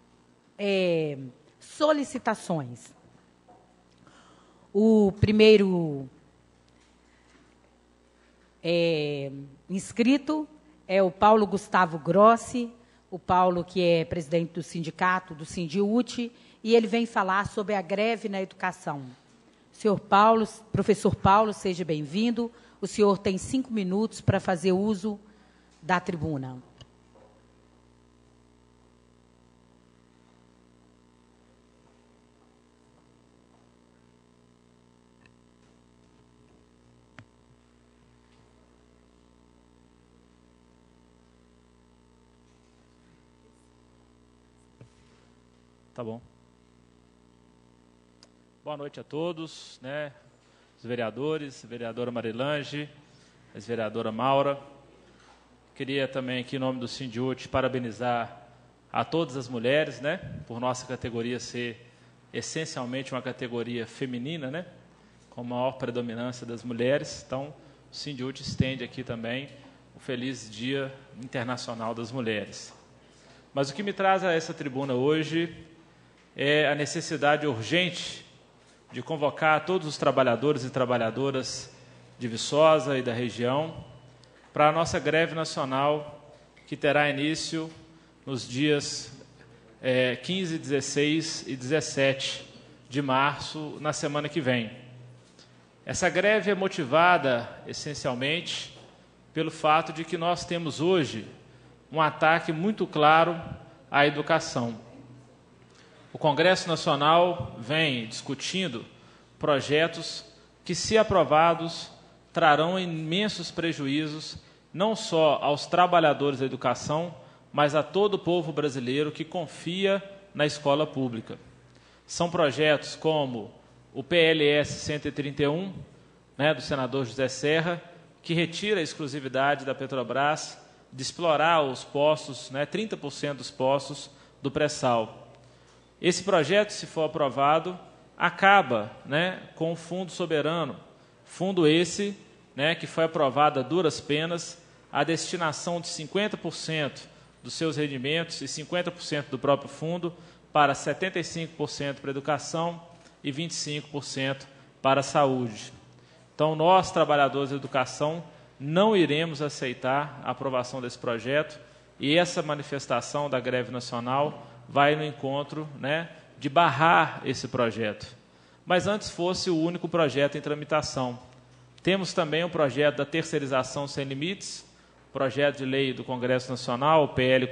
solicitações. O primeiro inscrito é o Paulo Gustavo Grossi, o Paulo que é presidente do sindicato, do Sindiúti, e ele vem falar sobre a greve na educação. Senhor Paulo, professor Paulo, seja bem-vindo. O senhor tem 5 minutos para fazer uso da tribuna. Tá bom. Boa noite a todos, né? Os vereadores, a vereadora Marilange, a vereadora Maura. Queria também, aqui em nome do Sindiúti, parabenizar a todas as mulheres, né? Por nossa categoria ser essencialmente uma categoria feminina, né? Com maior predominância das mulheres. Então, o Sindiúti estende aqui também o feliz Dia Internacional das Mulheres. Mas o que me traz a essa tribuna hoje é a necessidade urgente de convocar todos os trabalhadores e trabalhadoras de Viçosa e da região para a nossa greve nacional, que terá início nos dias 15, 16 e 17 de março, na semana que vem. Essa greve é motivada, essencialmente, pelo fato de que nós temos hoje um ataque muito claro à educação. O Congresso Nacional vem discutindo projetos que, se aprovados, trarão imensos prejuízos não só aos trabalhadores da educação, mas a todo o povo brasileiro que confia na escola pública. São projetos como o PLS 131, né, do senador José Serra, que retira a exclusividade da Petrobras de explorar os postos, né, 30% dos postos do pré-sal. Esse projeto, se for aprovado, acaba, né, com o Fundo Soberano, fundo esse, né, que foi aprovado a duras penas, a destinação de 50% dos seus rendimentos e 50% do próprio fundo para 75% para a educação e 25% para a saúde. Então, nós, trabalhadores da educação, não iremos aceitar a aprovação desse projeto e essa manifestação da greve nacional vai no encontro, né, de barrar esse projeto. Mas antes fosse o único projeto em tramitação. Temos também o projeto da terceirização sem limites, projeto de lei do Congresso Nacional, o PL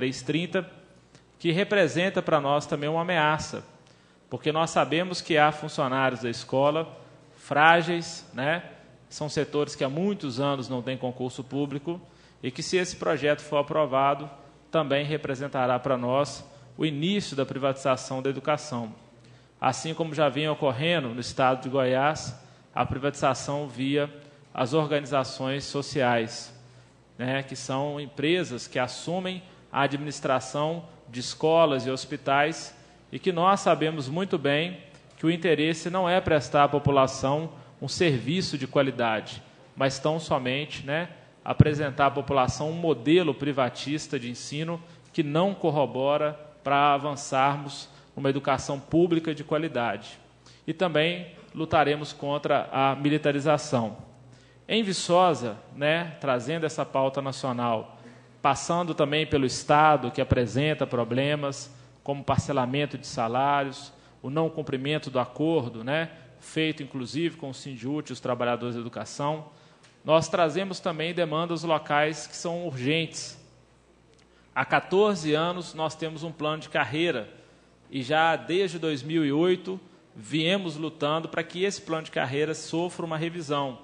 4330, que representa para nós também uma ameaça, porque nós sabemos que há funcionários da escola frágeis, né? São setores que há muitos anos não têm concurso público e que, se esse projeto for aprovado, também representará para nós o início da privatização da educação. Assim como já vinha ocorrendo no estado de Goiás, a privatização via as organizações sociais, né, que são empresas que assumem a administração de escolas e hospitais e que nós sabemos muito bem que o interesse não é prestar à população um serviço de qualidade, mas tão somente, né, apresentar à população um modelo privatista de ensino que não corrobora para avançarmos numa educação pública de qualidade. E também lutaremos contra a militarização. Em Viçosa, né, trazendo essa pauta nacional, passando também pelo Estado, que apresenta problemas, como parcelamento de salários, o não cumprimento do acordo, né, feito inclusive com o Sindiúti e os trabalhadores da educação, nós trazemos também demandas locais que são urgentes. Há 14 anos nós temos um plano de carreira e já desde 2008 viemos lutando para que esse plano de carreira sofra uma revisão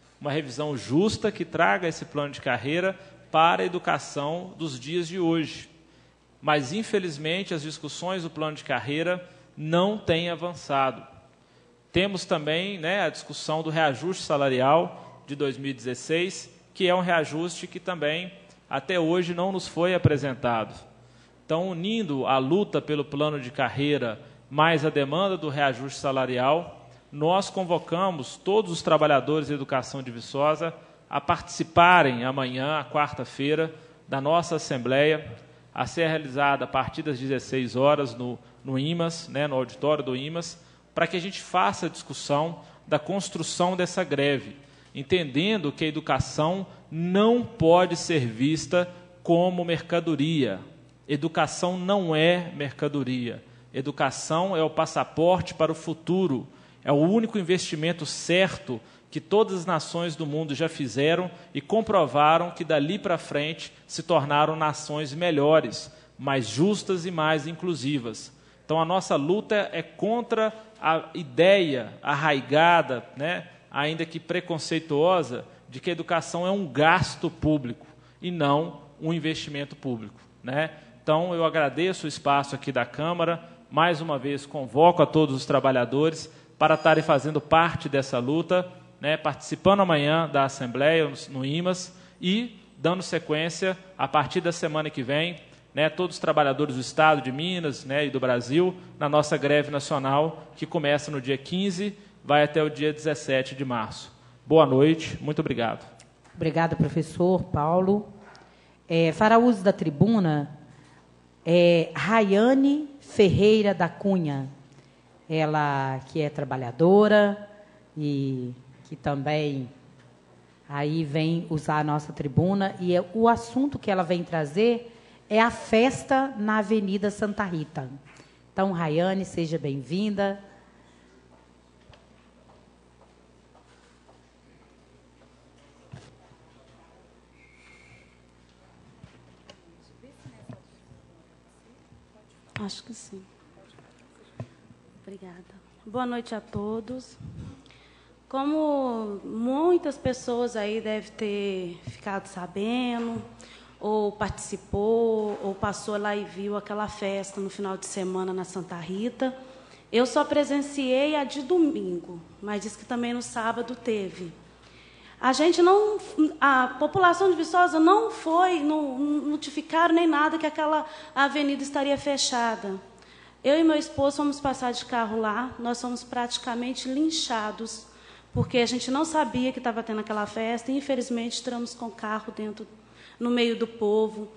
justa que traga esse plano de carreira para a educação dos dias de hoje. Mas, infelizmente, as discussões do plano de carreira não têm avançado. Temos também, né, a discussão do reajuste salarial de 2016, que é um reajuste que também, até hoje, não nos foi apresentado. Então, unindo a luta pelo plano de carreira mais a demanda do reajuste salarial, nós convocamos todos os trabalhadores da educação de Viçosa a participarem amanhã, quarta-feira, da nossa Assembleia, a ser realizada a partir das 16 horas no IMAS, né, no auditório do IMAS, para que a gente faça a discussão da construção dessa greve, entendendo que a educação não pode ser vista como mercadoria. Educação não é mercadoria. Educação é o passaporte para o futuro. É o único investimento certo que todas as nações do mundo já fizeram e comprovaram que dali para frente se tornaram nações melhores, mais justas e mais inclusivas. Então a nossa luta é contra a ideia arraigada, né, ainda que preconceituosa, de que a educação é um gasto público e não um investimento público, né? Então eu agradeço o espaço aqui da Câmara, mais uma vez, convoco a todos os trabalhadores para estarem fazendo parte dessa luta, né, participando amanhã da Assembleia, no IMAS, e dando sequência, a partir da semana que vem, né, todos os trabalhadores do Estado, de Minas, né, e do Brasil, na nossa greve nacional, que começa no dia 15, vai até o dia 17 de março. Boa noite, muito obrigado. Obrigada, professor Paulo. Fará uso da tribuna Rayane Ferreira da Cunha, ela que é trabalhadora e que também aí vem usar a nossa tribuna, e o assunto que ela vem trazer é a festa na Avenida Santa Rita. Então, Rayane, seja bem-vinda. Acho que sim. Obrigada. Boa noite a todos. Como muitas pessoas aí devem ter ficado sabendo, ou participou, ou passou lá e viu aquela festa no final de semana na Santa Rita, eu só presenciei a de domingo, mas diz que também no sábado teve. A população de Viçosa não notificaram nem nada que aquela avenida estaria fechada. Eu e meu esposo fomos passar de carro lá, nós fomos praticamente linchados, porque a gente não sabia que estava tendo aquela festa, e infelizmente entramos com o carro no meio do povo.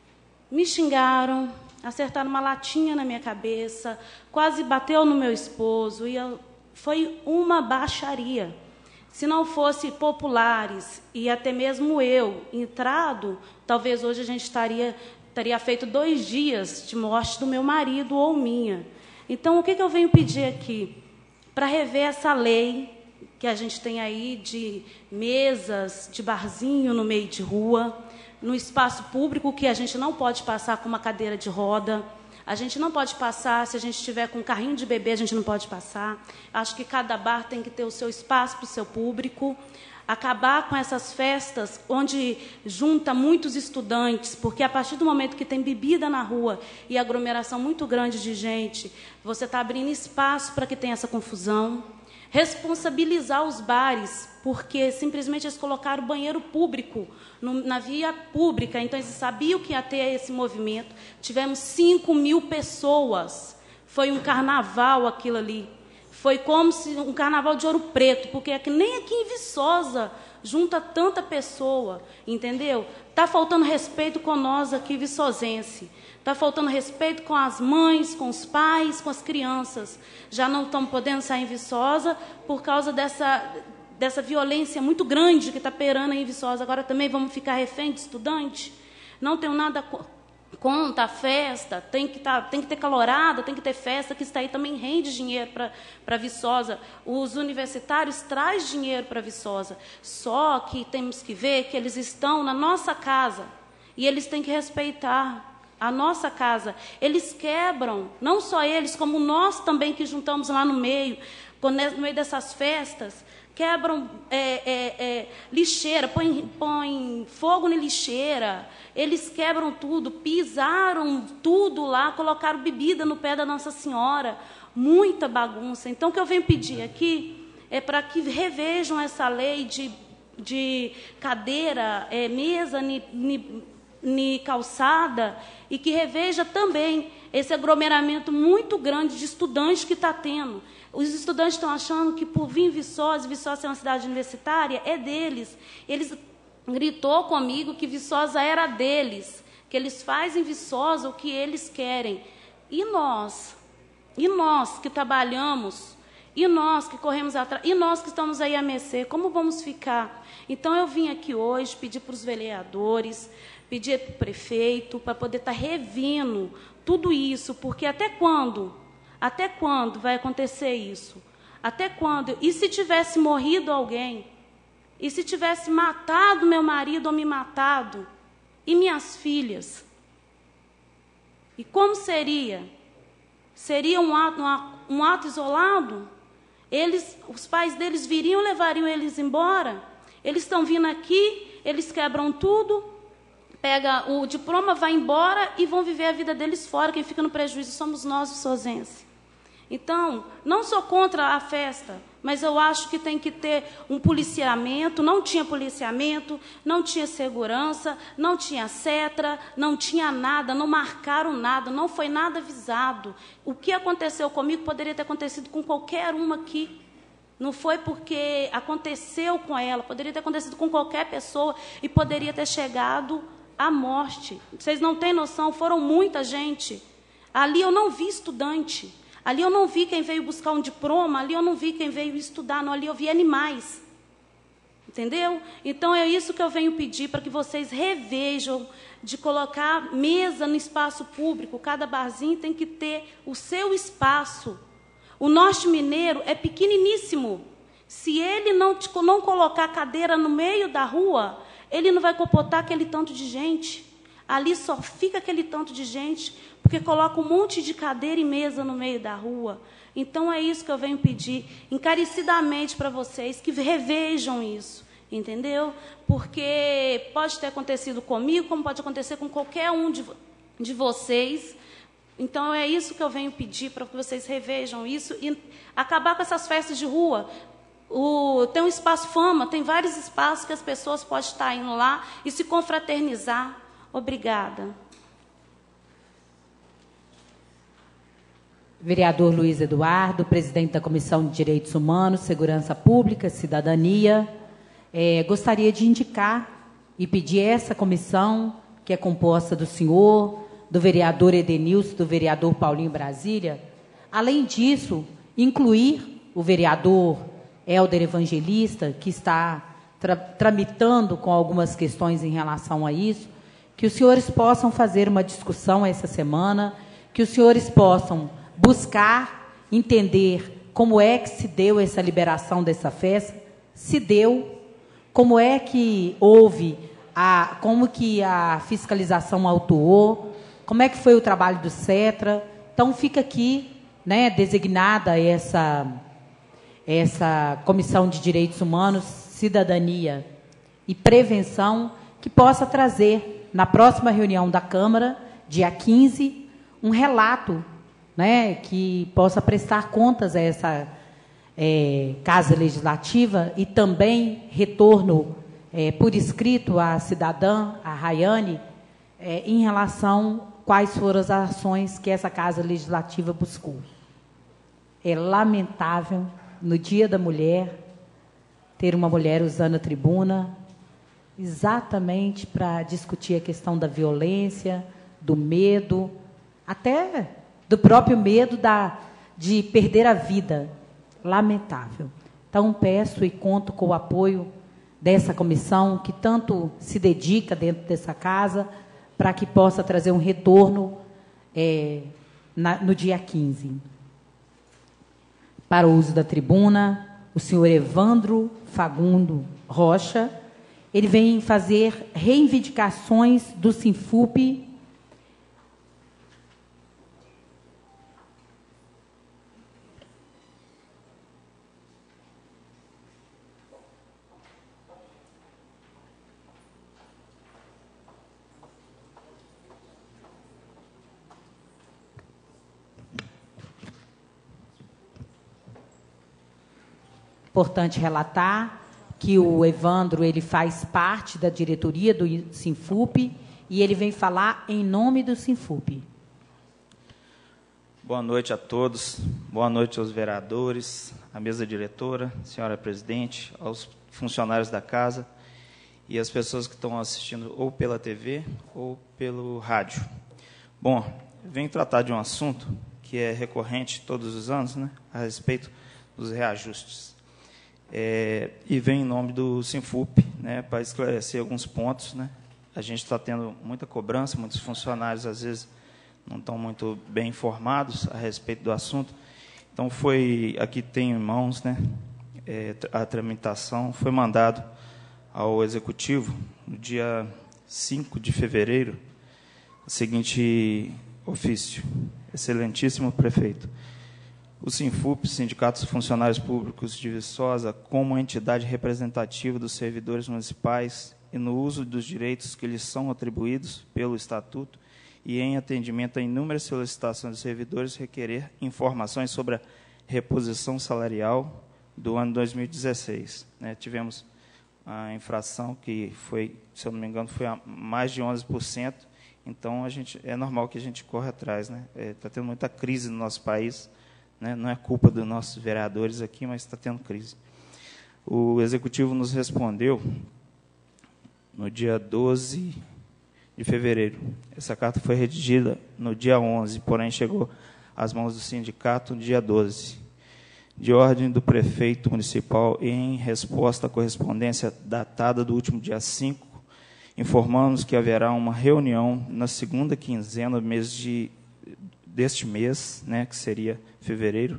Me xingaram, acertaram uma latinha na minha cabeça, quase bateu no meu esposo, e foi uma baixaria. Se não fosse populares e até mesmo eu entrado, talvez hoje a gente teria feito 2 dias de morte do meu marido ou minha. Então, o que eu venho pedir aqui? Para rever essa lei que a gente tem aí de mesas, de barzinho no meio de rua, no espaço público, que a gente não pode passar com uma cadeira de roda. A gente não pode passar, se a gente estiver com um carrinho de bebê, a gente não pode passar. Acho que cada bar tem que ter o seu espaço para o seu público. Acabar com essas festas onde junta muitos estudantes, porque a partir do momento que tem bebida na rua e aglomeração muito grande de gente, você está abrindo espaço para que tenha essa confusão. Responsabilizar os bares, porque simplesmente eles colocaram o banheiro público na via pública, então eles sabiam que ia ter esse movimento. Tivemos 5.000 pessoas, foi um carnaval aquilo ali, foi como se um carnaval de Ouro Preto, porque é que nem aqui em Viçosa junta tanta pessoa, entendeu? Está faltando respeito com nós aqui, viçosense. Está faltando respeito com as mães, com os pais, com as crianças. Já não estamos podendo sair em Viçosa por causa dessa violência muito grande que está perando aí em Viçosa. Agora também vamos ficar refém de estudante? Não tenho nada contra a festa, tem que ter calorada, tem que ter festa, que isso aí também rende dinheiro para Viçosa. Os universitários trazem dinheiro para Viçosa. Só que temos que ver que eles estão na nossa casa e eles têm que respeitar a nossa casa. Eles quebram, não só eles, como nós também que juntamos lá no meio dessas festas, quebram lixeira, põem fogo na lixeira, eles quebram tudo, pisaram tudo lá, colocaram bebida no pé da Nossa Senhora, muita bagunça. Então, o que eu venho pedir aqui é para que revejam essa lei de cadeira, mesa, calçada, e que reveja também esse aglomeramento muito grande de estudantes que está tendo. Os estudantes estão achando que por vir em Viçosa ser uma cidade universitária, é deles. Eles gritou comigo que Viçosa era deles, que eles fazem em Viçosa o que eles querem. E nós que trabalhamos, e nós que corremos atrás, e nós que estamos aí a mercê, como vamos ficar? Então, eu vim aqui hoje pedir para os vereadores, pedir para o prefeito, para poder estar revindo tudo isso, porque até quando vai acontecer isso? Até quando? E se tivesse morrido alguém? E se tivesse matado meu marido ou me matado? E minhas filhas? E como seria? Seria um ato isolado? Os pais deles viriam e levariam eles embora? Eles estão vindo aqui, eles quebram tudo, pega o diploma, vai embora e vão viver a vida deles fora. Quem fica no prejuízo somos nós, os sozenses. Então, não sou contra a festa, mas eu acho que tem que ter um policiamento. Não tinha policiamento, não tinha segurança, não tinha cetra, não tinha nada, não marcaram nada, não foi nada avisado. O que aconteceu comigo poderia ter acontecido com qualquer uma aqui. Não foi porque aconteceu com ela, poderia ter acontecido com qualquer pessoa e poderia ter chegado à morte. Vocês não têm noção, foram muita gente. Ali eu não vi estudante. Ali eu não vi quem veio buscar um diploma, ali eu não vi quem veio estudar, não, ali eu vi animais. Entendeu? Então é isso que eu venho pedir, para que vocês revejam de colocar mesa no espaço público. Cada barzinho tem que ter o seu espaço. O Norte Mineiro é pequeniníssimo. Se ele não colocar cadeira no meio da rua, ele não vai comportar aquele tanto de gente. Ali só fica aquele tanto de gente, porque coloca um monte de cadeira e mesa no meio da rua. Então, é isso que eu venho pedir encarecidamente para vocês, que revejam isso, entendeu? Porque pode ter acontecido comigo, como pode acontecer com qualquer um de vocês. Então, é isso que eu venho pedir, para que vocês revejam isso e acabar com essas festas de rua. Tem um espaço Fama, tem vários espaços que as pessoas podem estar indo lá e se confraternizar. Obrigada. Vereador Luiz Eduardo, presidente da Comissão de Direitos Humanos, Segurança Pública, Cidadania. Gostaria de indicar e pedir essa comissão, que é composta do senhor, do vereador Edenilson, do vereador Paulinho Brasília. Além disso, incluir o vereador Helder Evangelista, que está tramitando com algumas questões em relação a isso, que os senhores possam fazer uma discussão essa semana, que os senhores possam buscar entender como é que se deu essa liberação dessa festa, se deu, como é que houve, como que a fiscalização autuou, como é que foi o trabalho do CETRA. Então, fica aqui, né, designada essa Comissão de Direitos Humanos, Cidadania e Prevenção, que possa trazer, na próxima reunião da Câmara, dia 15, um relato, né, que possa prestar contas a essa Casa Legislativa e também retorno por escrito à cidadã, a Rayane, em relação a quais foram as ações que essa Casa Legislativa buscou. É lamentável, no Dia da Mulher, ter uma mulher usando a tribuna exatamente para discutir a questão da violência, do medo, até do próprio medo de perder a vida. Lamentável. Então, peço e conto com o apoio dessa comissão, que tanto se dedica dentro dessa casa, para que possa trazer um retorno no dia 15. Para o uso da tribuna, o senhor Evandro Fagundo Rocha. Ele vem fazer reivindicações do Sinfup. Importante relatar que o Evandro ele faz parte da diretoria do Sinfup e ele vem falar em nome do Sinfup. Boa noite a todos, boa noite aos vereadores, à mesa diretora, senhora presidente, aos funcionários da casa e às pessoas que estão assistindo ou pela TV ou pelo rádio. Bom, venho tratar de um assunto que é recorrente todos os anos, né, a respeito dos reajustes. E vem em nome do Sinfup, né, para esclarecer alguns pontos, né. A gente está tendo muita cobrança, muitos funcionários, às vezes, não estão muito bem informados a respeito do assunto. Então, aqui tem em mãos, né, a tramitação, foi mandado ao Executivo, no dia 5 de fevereiro, o seguinte ofício. Excelentíssimo prefeito, o Sinfup, Sindicato dos Funcionários Públicos de Viçosa, como entidade representativa dos servidores municipais e no uso dos direitos que lhes são atribuídos pelo Estatuto e em atendimento a inúmeras solicitações dos servidores, requerer informações sobre a reposição salarial do ano 2016. Tivemos a infração que foi, se eu não me engano, foi a mais de 11%, então é normal que a gente corra atrás. Está tendo muita crise no nosso país, não é culpa dos nossos vereadores aqui, mas está tendo crise. O Executivo nos respondeu no dia 12 de fevereiro. Essa carta foi redigida no dia 11, porém chegou às mãos do sindicato no dia 12. De ordem do prefeito municipal, em resposta à correspondência datada do último dia 5, informamos que haverá uma reunião na segunda quinzena deste mês, que seria fevereiro,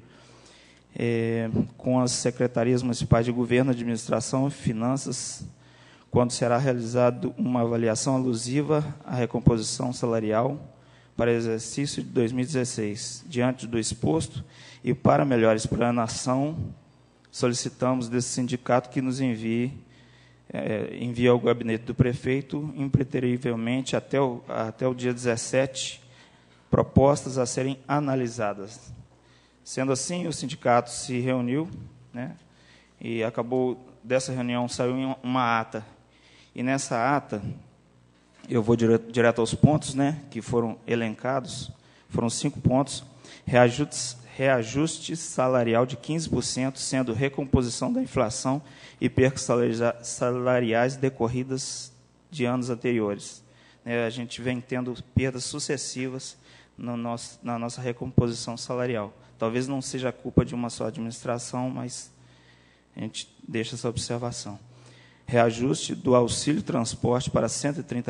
com as secretarias municipais de Governo, Administração e Finanças, quando será realizada uma avaliação alusiva à recomposição salarial para o exercício de 2016. Diante do exposto e para melhor explanação, solicitamos desse sindicato que nos envie ao gabinete do prefeito, impreterivelmente até o dia 17, propostas a serem analisadas. Sendo assim, o sindicato se reuniu, e acabou dessa reunião, saiu uma ata. E nessa ata, eu vou direto aos pontos, que foram elencados, foram 5 pontos: reajuste salarial de 15%, sendo recomposição da inflação e percas salariais decorridas de anos anteriores. A gente vem tendo perdas sucessivas na nossa recomposição salarial. Talvez não seja culpa de uma só administração, mas a gente deixa essa observação. Reajuste do auxílio transporte para R$ 130,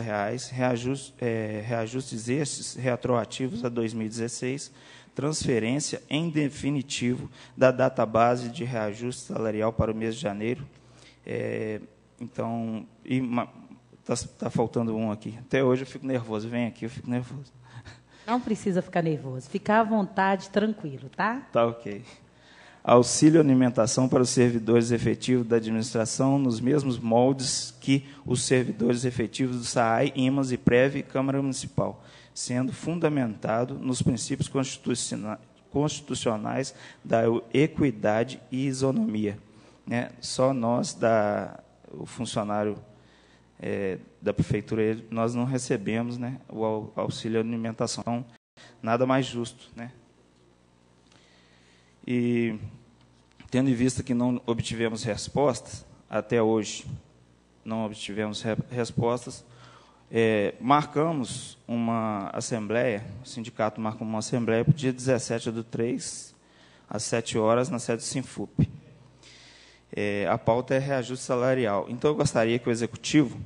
reajustes estes retroativos a 2016, transferência em definitivo da database de reajuste salarial para o mês de janeiro. Então, está faltando um aqui. Até hoje eu fico nervoso, vem aqui, eu fico nervoso. Não precisa ficar nervoso, fica à vontade, tranquilo, tá? Tá ok. Auxílio alimentação para os servidores efetivos da administração nos mesmos moldes que os servidores efetivos do SAAI, IMAS e PREV, Câmara Municipal, sendo fundamentado nos princípios constitucionais da equidade e isonomia. Só nós, o funcionário da prefeitura, nós não recebemos o auxílio alimentação, nada mais justo. E, tendo em vista que não obtivemos respostas, até hoje não obtivemos respostas, marcamos uma assembleia, o sindicato marcou uma assembleia para o dia 17/3, às 7 horas, na sede do Sinfup. A pauta é reajuste salarial. Então, eu gostaria que o Executivo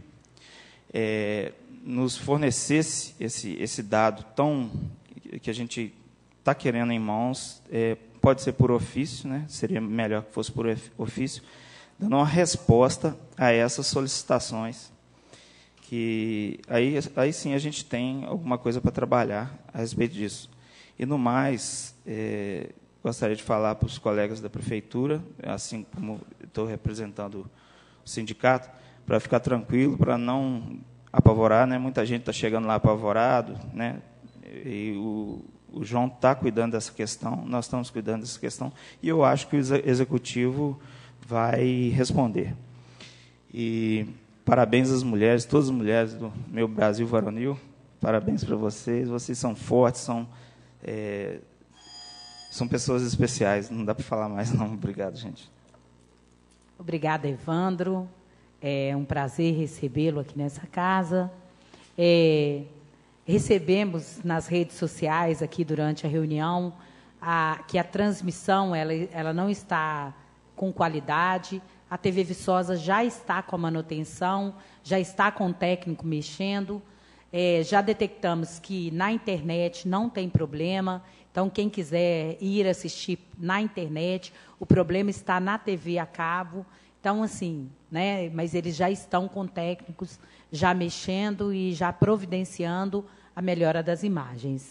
nos fornecesse esse dado que a gente está querendo em mãos. Pode ser por ofício, seria melhor que fosse por ofício, dando uma resposta a essas solicitações, que aí sim a gente tem alguma coisa para trabalhar a respeito disso. E, no mais, gostaria de falar para os colegas da prefeitura, assim como estou representando o sindicato, para ficar tranquilo, para não apavorar, muita gente está chegando lá apavorado, e o João está cuidando dessa questão, nós estamos cuidando dessa questão, e eu acho que o Executivo vai responder. E parabéns às mulheres, todas as mulheres do meu Brasil varonil, parabéns para vocês são fortes, são pessoas especiais, não dá para falar mais não. Obrigado, gente. Obrigada, Evandro, é um prazer recebê-lo aqui nessa casa. Recebemos nas redes sociais, aqui durante a reunião, que a transmissão ela não está com qualidade. A TV Viçosa já está com a manutenção, já está com o técnico mexendo. Já detectamos que na internet não tem problema. Então, quem quiser ir assistir na internet, o problema está na TV a cabo. Então, assim, mas eles já estão com técnicos já mexendo e já providenciando a melhora das imagens.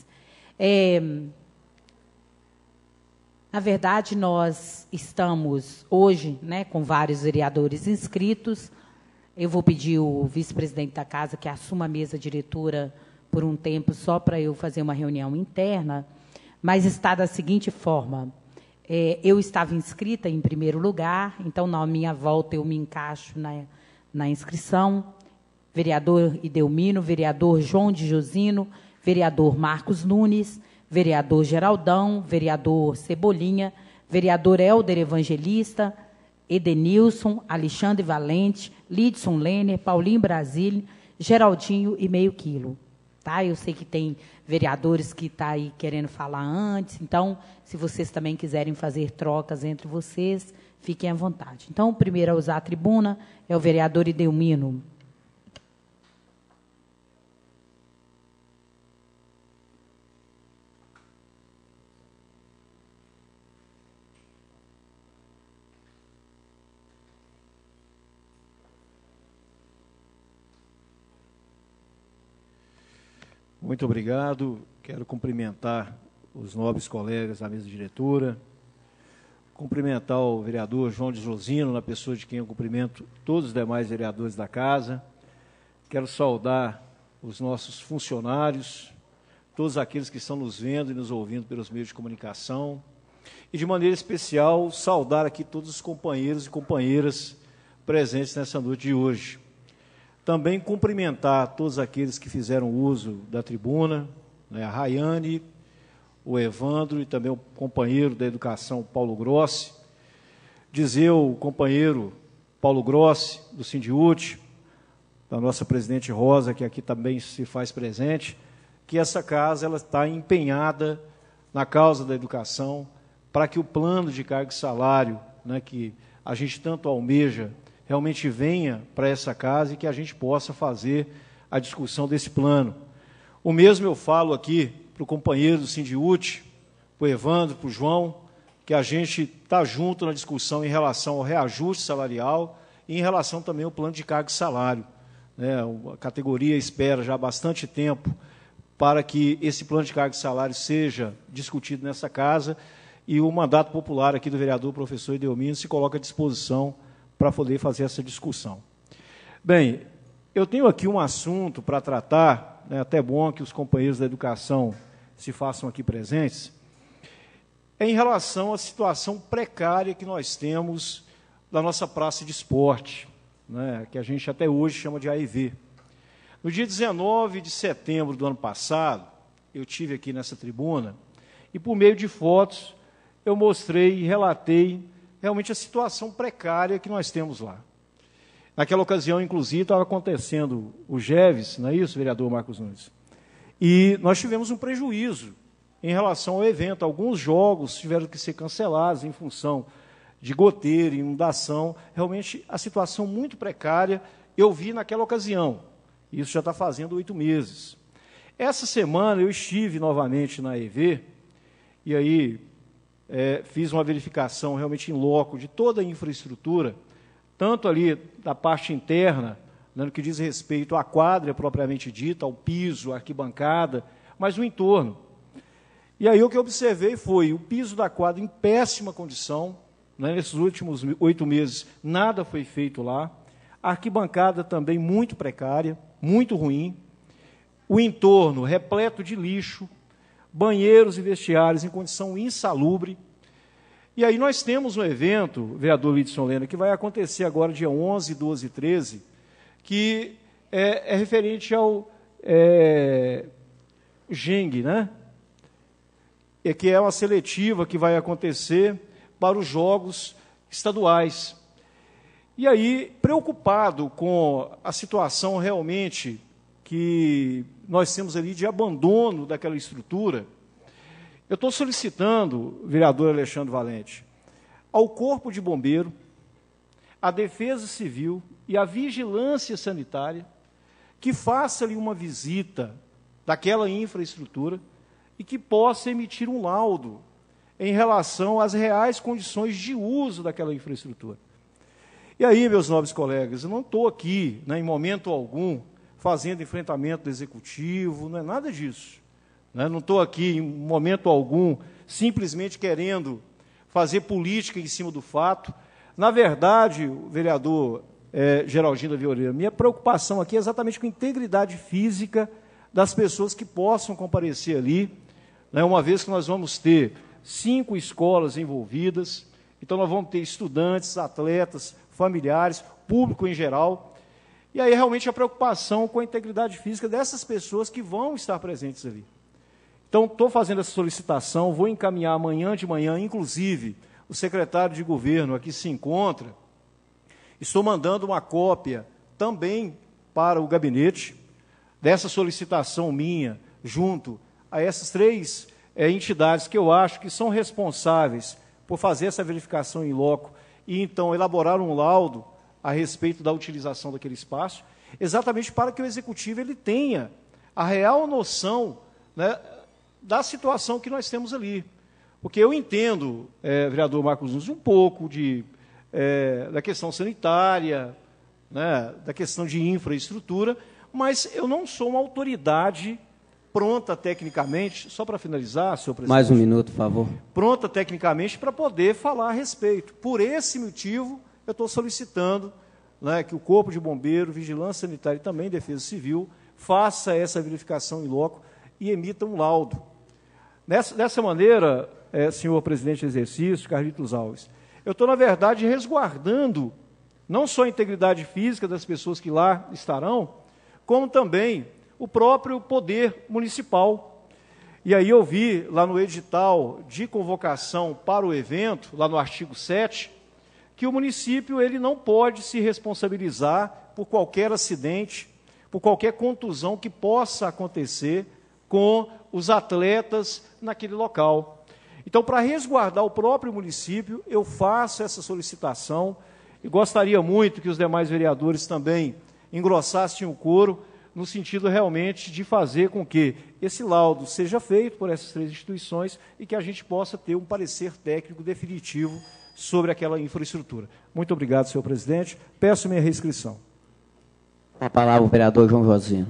Na verdade, nós estamos hoje com vários vereadores inscritos. Eu vou pedir o vice-presidente da casa que assuma a mesa diretora por um tempo, só para eu fazer uma reunião interna, mas está da seguinte forma. Eu estava inscrita em primeiro lugar, então, na minha volta, eu me encaixo na inscrição. Vereador Idelmino, vereador João de Josino, vereador Marcos Nunes, vereador Geraldão, vereador Cebolinha, vereador Helder Evangelista, Edenilson, Alexandre Valente, Lidson Lenner, Paulinho Brasília, Geraldinho e Meio Quilo. Tá? Eu sei que tem vereadores que estão aí querendo falar antes, então, se vocês também quiserem fazer trocas entre vocês, fiquem à vontade. Então, o primeiro a usar a tribuna é o vereador Idelmino. Muito obrigado. Quero cumprimentar os nobres colegas da mesa diretora, cumprimentar o vereador João de Josino, na pessoa de quem eu cumprimento todos os demais vereadores da casa. Quero saudar os nossos funcionários, todos aqueles que estão nos vendo e nos ouvindo pelos meios de comunicação, e, de maneira especial, saudar aqui todos os companheiros e companheiras presentes nessa noite de hoje. Também cumprimentar todos aqueles que fizeram uso da tribuna, né, a Rayane, o Evandro e também o companheiro da educação, Paulo Grossi. Dizer ao companheiro Paulo Grossi, do Sindiúti, da nossa presidente Rosa, que aqui também se faz presente, que essa casa ela está empenhada na causa da educação, para que o plano de cargo e salário, né, que a gente tanto almeja, realmente venha para essa casa e que a gente possa fazer a discussão desse plano. O mesmo eu falo aqui para o companheiro do Sindiúti, para o Evandro, para o João, que a gente está junto na discussão em relação ao reajuste salarial e em relação também ao plano de cargo e salário. Né, a categoria espera já há bastante tempo para que esse plano de cargo e salário seja discutido nessa casa e o mandato popular aqui do vereador professor Idelmino se coloca à disposição para poder fazer essa discussão. Bem, eu tenho aqui um assunto para tratar, né, até bom que os companheiros da educação se façam aqui presentes, em relação à situação precária que nós temos da nossa praça de esporte, né, que a gente até hoje chama de AEV. No dia 19 de setembro do ano passado, eu tive aqui nessa tribuna, e por meio de fotos, eu mostrei e relatei realmente a situação precária que nós temos lá. Naquela ocasião, inclusive, estava acontecendo o GEVES, não é isso, vereador Marcos Nunes? E nós tivemos um prejuízo em relação ao evento. Alguns jogos tiveram que ser cancelados em função de goteira, inundação. Realmente, a situação muito precária eu vi naquela ocasião. Isso já está fazendo 8 meses. Essa semana eu estive novamente na EV, e aí fiz uma verificação realmente em loco de toda a infraestrutura, tanto ali da parte interna, né, no que diz respeito à quadra propriamente dita, ao piso, à arquibancada, mas o entorno. E aí o que eu observei foi o piso da quadra em péssima condição, né, nesses últimos 8 meses nada foi feito lá, a arquibancada também muito precária, muito ruim, o entorno repleto de lixo, banheiros e vestiários em condição insalubre. E aí nós temos um evento, vereador Lidson Lenner, que vai acontecer agora dia 11, 12 e 13, que é referente ao GENG, né? Que é uma seletiva que vai acontecer para os jogos estaduais. E aí, preocupado com a situação realmente que nós temos ali de abandono daquela estrutura, eu estou solicitando, vereador Alexandre Valente, ao Corpo de Bombeiro, à Defesa Civil e à Vigilância Sanitária, que faça ali uma visita daquela infraestrutura e que possa emitir um laudo em relação às reais condições de uso daquela infraestrutura. E aí, meus nobres colegas, eu não estou aqui, né, em momento algum, fazendo enfrentamento do Executivo, não é nada disso. Né? Não estou aqui, em momento algum, simplesmente querendo fazer política em cima do fato. Na verdade, vereador Geraldina Vioreira. Minha preocupação aqui é exatamente com a integridade física das pessoas que possam comparecer ali, né, uma vez que nós vamos ter 5 escolas envolvidas, então nós vamos ter estudantes, atletas, familiares, público em geral, e aí realmente a preocupação com a integridade física dessas pessoas que vão estar presentes ali. Então, estou fazendo essa solicitação, vou encaminhar amanhã de manhã, inclusive, o secretário de governo aqui se encontra, estou mandando uma cópia também para o gabinete dessa solicitação minha, junto a essas 3 entidades que eu acho que são responsáveis por fazer essa verificação em loco e, então, elaborar um laudo a respeito da utilização daquele espaço, exatamente para que o Executivo ele tenha a real noção, né, da situação que nós temos ali. Porque eu entendo, vereador Marcos Nunes, um pouco da questão sanitária, né, da questão de infraestrutura, mas eu não sou uma autoridade pronta tecnicamente, só para finalizar, senhor presidente. Mais um minuto, por favor. Pronta tecnicamente para poder falar a respeito. Por esse motivo, eu estou solicitando, né, que o Corpo de Bombeiro, Vigilância Sanitária e também Defesa Civil faça essa verificação em loco e emita um laudo. Dessa maneira, senhor presidente de exercício, Carlitos Alves, eu estou, na verdade, resguardando não só a integridade física das pessoas que lá estarão, como também o próprio poder municipal. E aí eu vi lá no edital de convocação para o evento, lá no artigo 7, que o município ele não pode se responsabilizar por qualquer acidente, por qualquer contusão que possa acontecer com os atletas naquele local. Então, para resguardar o próprio município, eu faço essa solicitação e gostaria muito que os demais vereadores também engrossassem o coro, no sentido realmente de fazer com que esse laudo seja feito por essas 3 instituições e que a gente possa ter um parecer técnico definitivo sobre aquela infraestrutura. Muito obrigado, senhor presidente. Peço minha reiscrição. A palavra o vereador João Josino.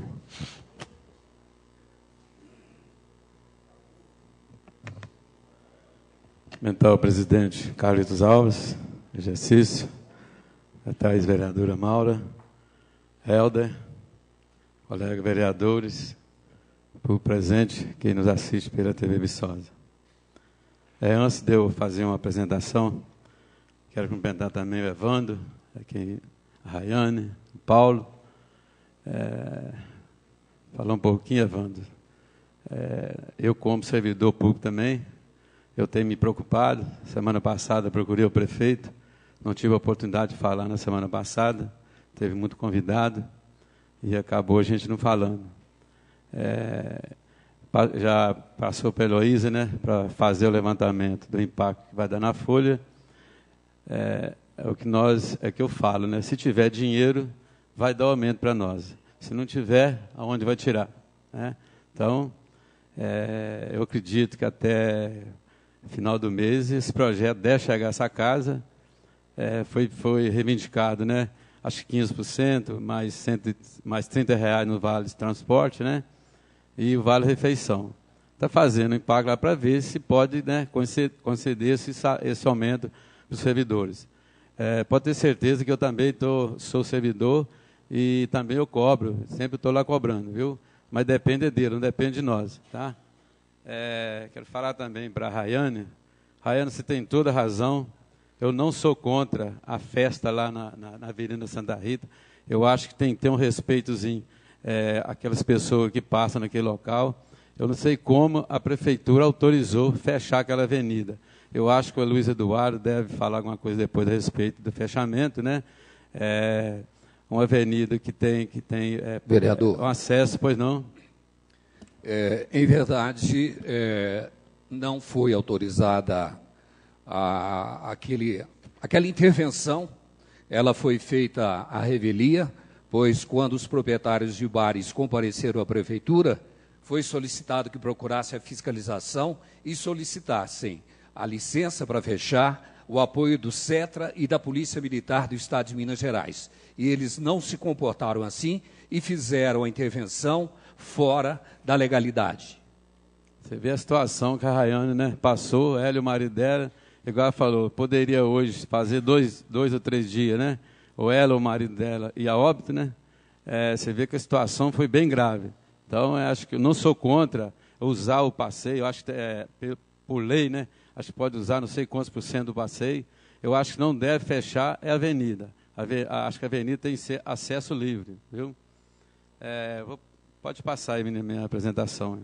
Cumprimentar o presidente Carlitos Alves, exercício, a Thais vereadora Maura, Helder, colegas vereadores, por presente, quem nos assiste pela TV Viçosa. Antes de eu fazer uma apresentação, quero cumprimentar também o Evandro, aqui, a Rayane, o Paulo. Falar um pouquinho, Evandro. Eu, como servidor público também, eu tenho me preocupado. Semana passada procurei o prefeito, não tive a oportunidade de falar na semana passada, teve muito convidado, e acabou a gente não falando. Já passou pela Heloísa, né, para fazer o levantamento do impacto que vai dar na folha. É o que eu falo, né? Se tiver dinheiro, vai dar aumento para nós. Se não tiver, aonde vai tirar? Né? Então, eu acredito que até final do mês esse projeto deve chegar a essa casa. Foi reivindicado, né? Acho que 15%, mais R$30 no vale de transporte, né? E o vale refeição. Está fazendo impacto lá para ver se pode, né, conceder esse aumento para os servidores. Pode ter certeza que eu também sou servidor e também eu cobro, sempre estou lá cobrando, viu? Mas depende dele, não depende de nós, tá? Quero falar também para a Rayane. Rayane, você tem toda a razão. Eu não sou contra a festa lá na Avenida Santa Rita. Eu acho que tem que ter um respeitozinho aquelas pessoas que passam naquele local. Eu não sei como a prefeitura autorizou fechar aquela avenida. Eu acho que o Luiz Eduardo deve falar alguma coisa depois a respeito do fechamento, né? Uma avenida que tem vereador, um acesso, pois não? Em verdade, não foi autorizada aquela intervenção. Ela foi feita à revelia, pois quando os proprietários de bares compareceram à prefeitura, foi solicitado que procurasse a fiscalização e solicitassem a licença para fechar, o apoio do CETRA e da Polícia Militar do Estado de Minas Gerais. E eles não se comportaram assim e fizeram a intervenção fora da legalidade. Você vê a situação que a Rayane, né, passou, ela e o marido dela, igual ela falou, poderia hoje fazer dois ou 3 dias, né? ou ela ou o marido dela ia a óbito, né? Você vê que a situação foi bem grave. Então, eu acho que eu não sou contra usar o passeio, eu acho que por lei, né? Acho que pode usar não sei quantos % do passeio. Eu acho que não deve fechar a avenida. Acho que a avenida tem que ser acesso livre, viu? Pode passar aí minha apresentação.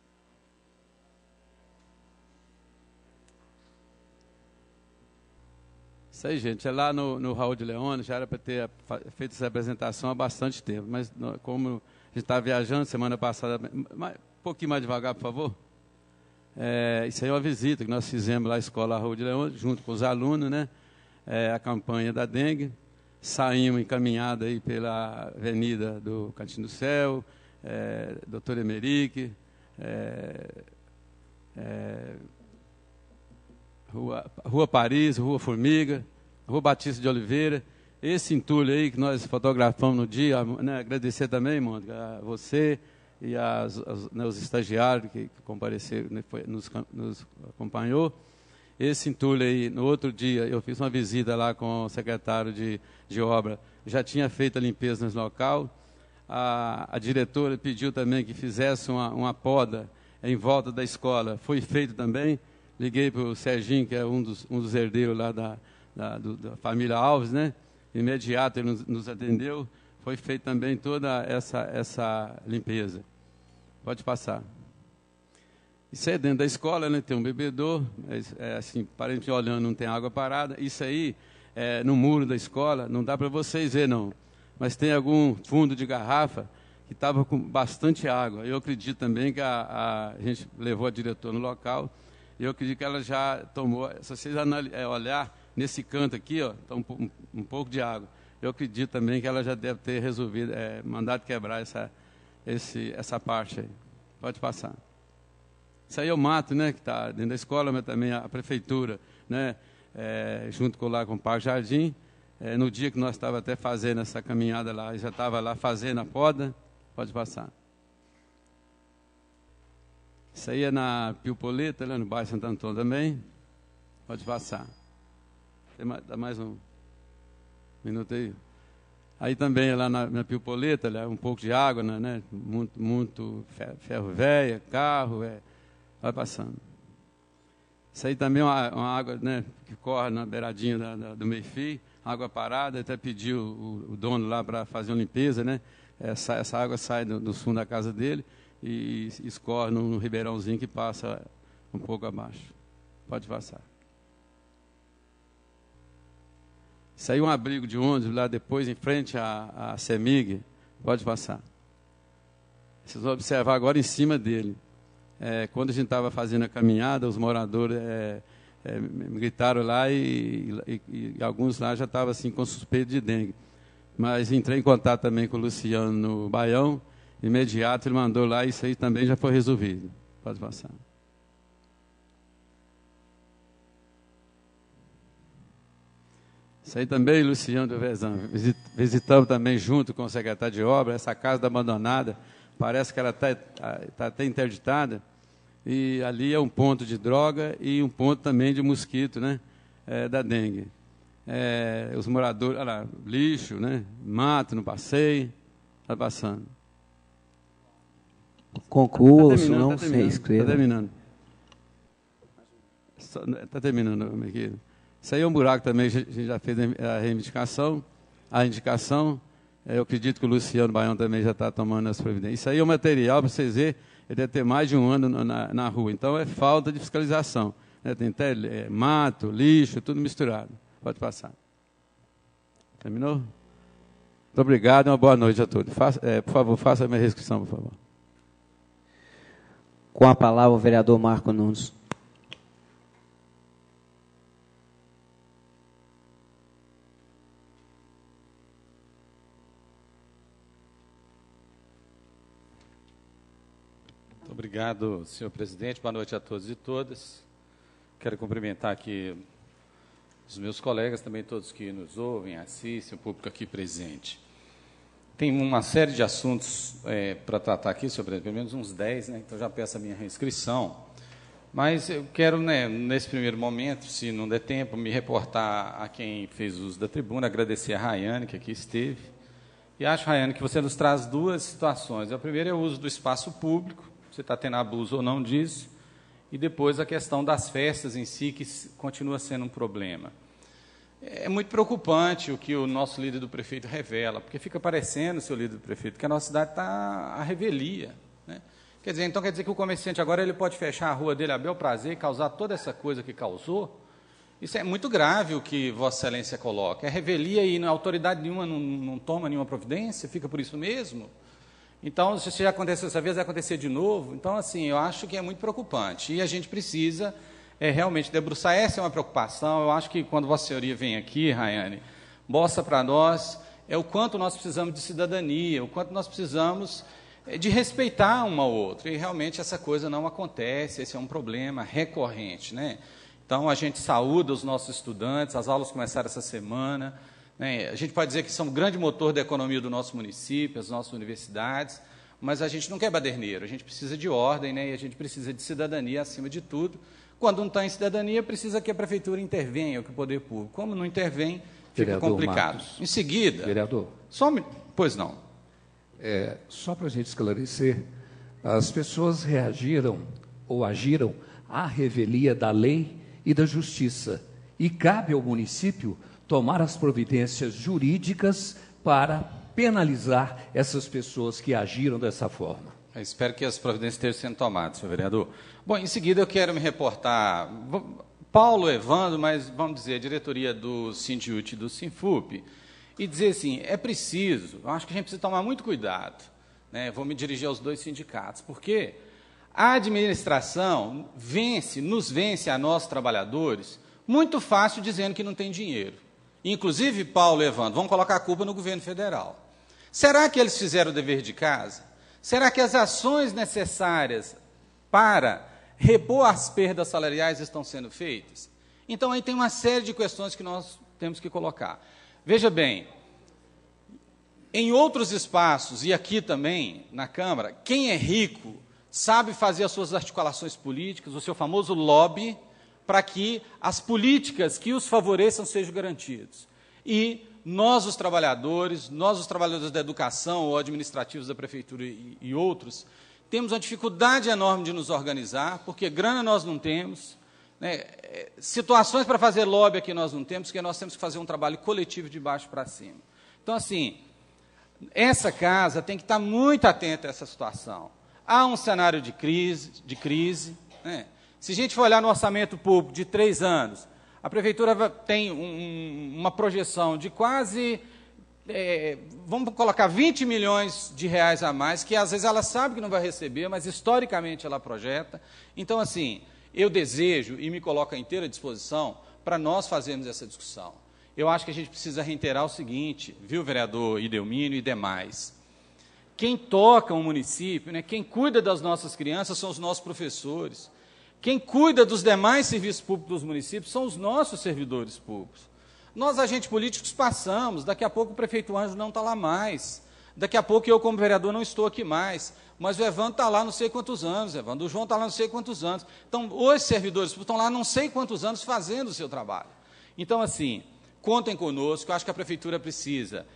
Isso aí, gente. É lá no Raul de Leone, já era para ter feito essa apresentação há bastante tempo. Mas como a gente estava viajando semana passada, um pouquinho mais devagar, por favor. Isso aí é uma visita que nós fizemos lá à Escola Raul de Leone, junto com os alunos, né? A campanha da dengue. Saímos encaminhados aí pela Avenida do Cantinho do Céu, Doutor Emerique, Rua Paris, Rua Formiga, Rua Batista de Oliveira. Esse entulho aí que nós fotografamos no dia, né? Agradecer também, Mônica, a você e os estagiários que compareceram, né? nos acompanhou. Esse entulho aí, no outro dia, eu fiz uma visita lá com o secretário de obra, já tinha feito a limpeza nesse local. A diretora pediu também que fizesse uma poda em volta da escola, foi feito também. Liguei para o Serginho, que é um dos herdeiros lá da família Alves, né? Imediato ele nos atendeu, foi feita também toda essa limpeza. Pode passar. Isso aí é dentro da escola, né? Tem um bebedouro, assim, para a gente olhando, não tem água parada. Isso aí, no muro da escola, não dá para vocês ver, não. Mas tem algum fundo de garrafa que estava com bastante água. Eu acredito também que a gente levou a diretora no local, e eu acredito que ela já tomou, se vocês olhar nesse canto aqui, ó, tá um pouco de água. Eu acredito também que ela já deve ter resolvido, mandado quebrar essa parte aí. Pode passar. Isso aí é o mato, né, que está dentro da escola, mas também a prefeitura, né, junto com o Parque Jardim. No dia que nós estávamos até fazendo essa caminhada lá, já estava lá fazendo a poda. Pode passar. Isso aí é na Pio Poleta, né, no bairro Santo Antônio também. Pode passar. Dá mais um minuto aí. Aí também lá na Pio Poleta, um pouco de água, né, muito ferro velho, carro, vai passando. Isso aí também é uma água, né, que corre na beiradinha do meio-fio, água parada. Até pediu o dono lá para fazer uma limpeza, né? Essa água sai do fundo da casa dele e escorre no ribeirãozinho que passa um pouco abaixo. Pode passar. Isso aí é um abrigo de ônibus lá depois, em frente à CEMIG. Pode passar. Vocês vão observar agora em cima dele. Quando a gente estava fazendo a caminhada, os moradores me gritaram lá e alguns lá já estavam assim, com suspeito de dengue. Mas entrei em contato também com o Luciano no Baião, imediato ele mandou lá, e isso aí também já foi resolvido. Pode passar. Isso aí também, Luciano do Vezan. Visitamos também junto com o secretário de obra, essa casa abandonada, parece que ela está até interditada, e ali é um ponto de droga e um ponto também de mosquito, né, da dengue. Os moradores, olha lá, lixo, né, mato no passeio, está passando. Conclua, senão você escreva. Está terminando. Está terminando, meu querido. Isso aí é um buraco também, a gente já fez a reivindicação, a indicação. Eu acredito que o Luciano Baião também já está tomando as providências. Isso aí é um material, para vocês verem, ele deve ter mais de um ano na rua. Então, é falta de fiscalização. Tem até mato, lixo, tudo misturado. Pode passar. Terminou? Muito obrigado e uma boa noite a todos. Por favor, faça a minha restrição, por favor. Com a palavra, o vereador Marco Nunes. Obrigado, senhor presidente. Boa noite a todos e todas. Quero cumprimentar aqui os meus colegas, também todos que nos ouvem, assistem, o público aqui presente. Tem uma série de assuntos para tratar aqui, senhor presidente, pelo menos uns 10, né? Então já peço a minha reinscrição. Mas eu quero, né, nesse primeiro momento, se não der tempo, me reportar a quem fez uso da tribuna, agradecer a Rayane, que aqui esteve. E acho, Rayane, que você nos traz duas situações. A primeira é o uso do espaço público, você está tendo abuso ou não disso, e depois a questão das festas em si, que continua sendo um problema. É muito preocupante o que o nosso líder do prefeito revela, porque fica parecendo, seu líder do prefeito, que a nossa cidade está à revelia, né? Quer dizer, então quer dizer que o comerciante agora ele pode fechar a rua dele a bel prazer e causar toda essa coisa que causou? Isso é muito grave o que Vossa Excelência coloca. É revelia e a autoridade nenhuma não toma nenhuma providência, fica por isso mesmo? Então, se já aconteceu essa vez, vai acontecer de novo? Então, assim, eu acho que é muito preocupante. E a gente precisa realmente debruçar. Essa é uma preocupação. Eu acho que quando Vossa Senhoria vem aqui, Rayane, mostra para nós o quanto nós precisamos de cidadania, o quanto nós precisamos de respeitar uma ou outra, e realmente essa coisa não acontece, esse é um problema recorrente, né? Então, a gente saúda os nossos estudantes, as aulas começaram essa semana, né? A gente pode dizer que são um grande motor da economia do nosso município, as nossas universidades, mas a gente não quer baderneiro, a gente precisa de ordem, né? E a gente precisa de cidadania acima de tudo. Quando não está em cidadania, precisa que a prefeitura intervenha, que o poder público. Como não intervém, fica Vereador complicado. Marcos. Em seguida... Vereador. Pois não. Só para a gente esclarecer, as pessoas reagiram ou agiram à revelia da lei e da justiça, e cabe ao município tomar as providências jurídicas para penalizar essas pessoas que agiram dessa forma. Eu espero que as providências estejam sendo tomadas, senhor vereador. Bom, em seguida eu quero me reportar, Paulo, Evandro, mas vamos dizer, a diretoria do Sindiut e do Sinfup, e dizer assim, é preciso, eu acho que a gente precisa tomar muito cuidado, né? Vou me dirigir aos dois sindicatos, porque a administração nos vence a nós, trabalhadores, muito fácil dizendo que não tem dinheiro. Inclusive, Paulo e Evandro, vamos colocar a culpa no governo federal. Será que eles fizeram o dever de casa? Será que as ações necessárias para repor as perdas salariais estão sendo feitas? Então, aí tem uma série de questões que nós temos que colocar. Veja bem, em outros espaços, e aqui também, na Câmara, quem é rico sabe fazer as suas articulações políticas, o seu famoso lobby, para que as políticas que os favoreçam sejam garantidas. E nós, os trabalhadores da educação ou administrativos da Prefeitura e outros, temos uma dificuldade enorme de nos organizar, porque grana nós não temos, né? Situações para fazer lobby aqui nós não temos, porque nós temos que fazer um trabalho coletivo de baixo para cima. Então, assim, essa casa tem que estar muito atenta a essa situação. Há um cenário de crise, né? Se a gente for olhar no orçamento público de 3 anos, a Prefeitura tem uma projeção de quase, vamos colocar 20 milhões de reais a mais, que às vezes ela sabe que não vai receber, mas historicamente ela projeta. Então, assim, eu desejo e me coloco à inteira disposição para nós fazermos essa discussão. Eu acho que a gente precisa reiterar o seguinte, viu, vereador Idelmínio e demais, quem toca o município, né, quem cuida das nossas crianças são os nossos professores. Quem cuida dos demais serviços públicos dos municípios são os nossos servidores públicos. Nós, agentes políticos, passamos, daqui a pouco o prefeito Ângelo não está lá mais, daqui a pouco eu, como vereador, não estou aqui mais, mas o Evandro está lá não sei quantos anos, Evandro, o João está lá não sei quantos anos. Então, os servidores públicos estão lá não sei quantos anos fazendo o seu trabalho. Então, assim, contem conosco, eu acho que a Prefeitura precisa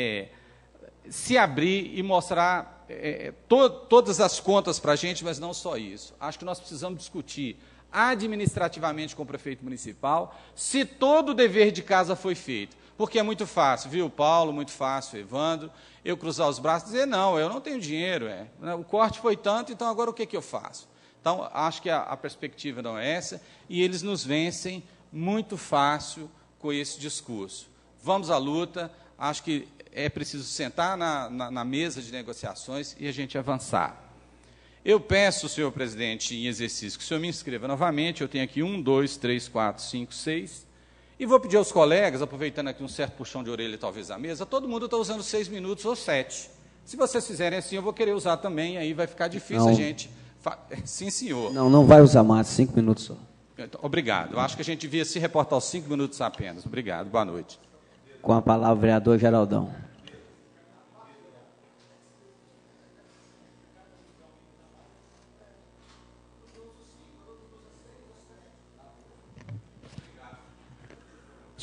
se abrir e mostrar todas as contas para a gente, mas não só isso. Acho que nós precisamos discutir administrativamente com o prefeito municipal se todo o dever de casa foi feito. Porque é muito fácil, viu, Paulo, muito fácil, Evandro, eu cruzar os braços e dizer, não, eu não tenho dinheiro, o corte foi tanto, então agora o que eu faço? Então, acho que a perspectiva não é essa, e eles nos vencem muito fácil com esse discurso. Vamos à luta, acho que é preciso sentar na mesa de negociações e a gente avançar. Eu peço, senhor presidente, em exercício, que o senhor me inscreva novamente. Eu tenho aqui 1, 2, 3, 4, 5, 6. E vou pedir aos colegas, aproveitando aqui um certo puxão de orelha, talvez, à mesa, todo mundo está usando 6 minutos ou 7. Se vocês fizerem assim, eu vou querer usar também, aí vai ficar difícil a gente... Sim, senhor. Não vai usar mais, 5 minutos só. Obrigado. Eu acho que a gente devia se reportar aos 5 minutos apenas. Obrigado. Boa noite. Com a palavra, o vereador Geraldão.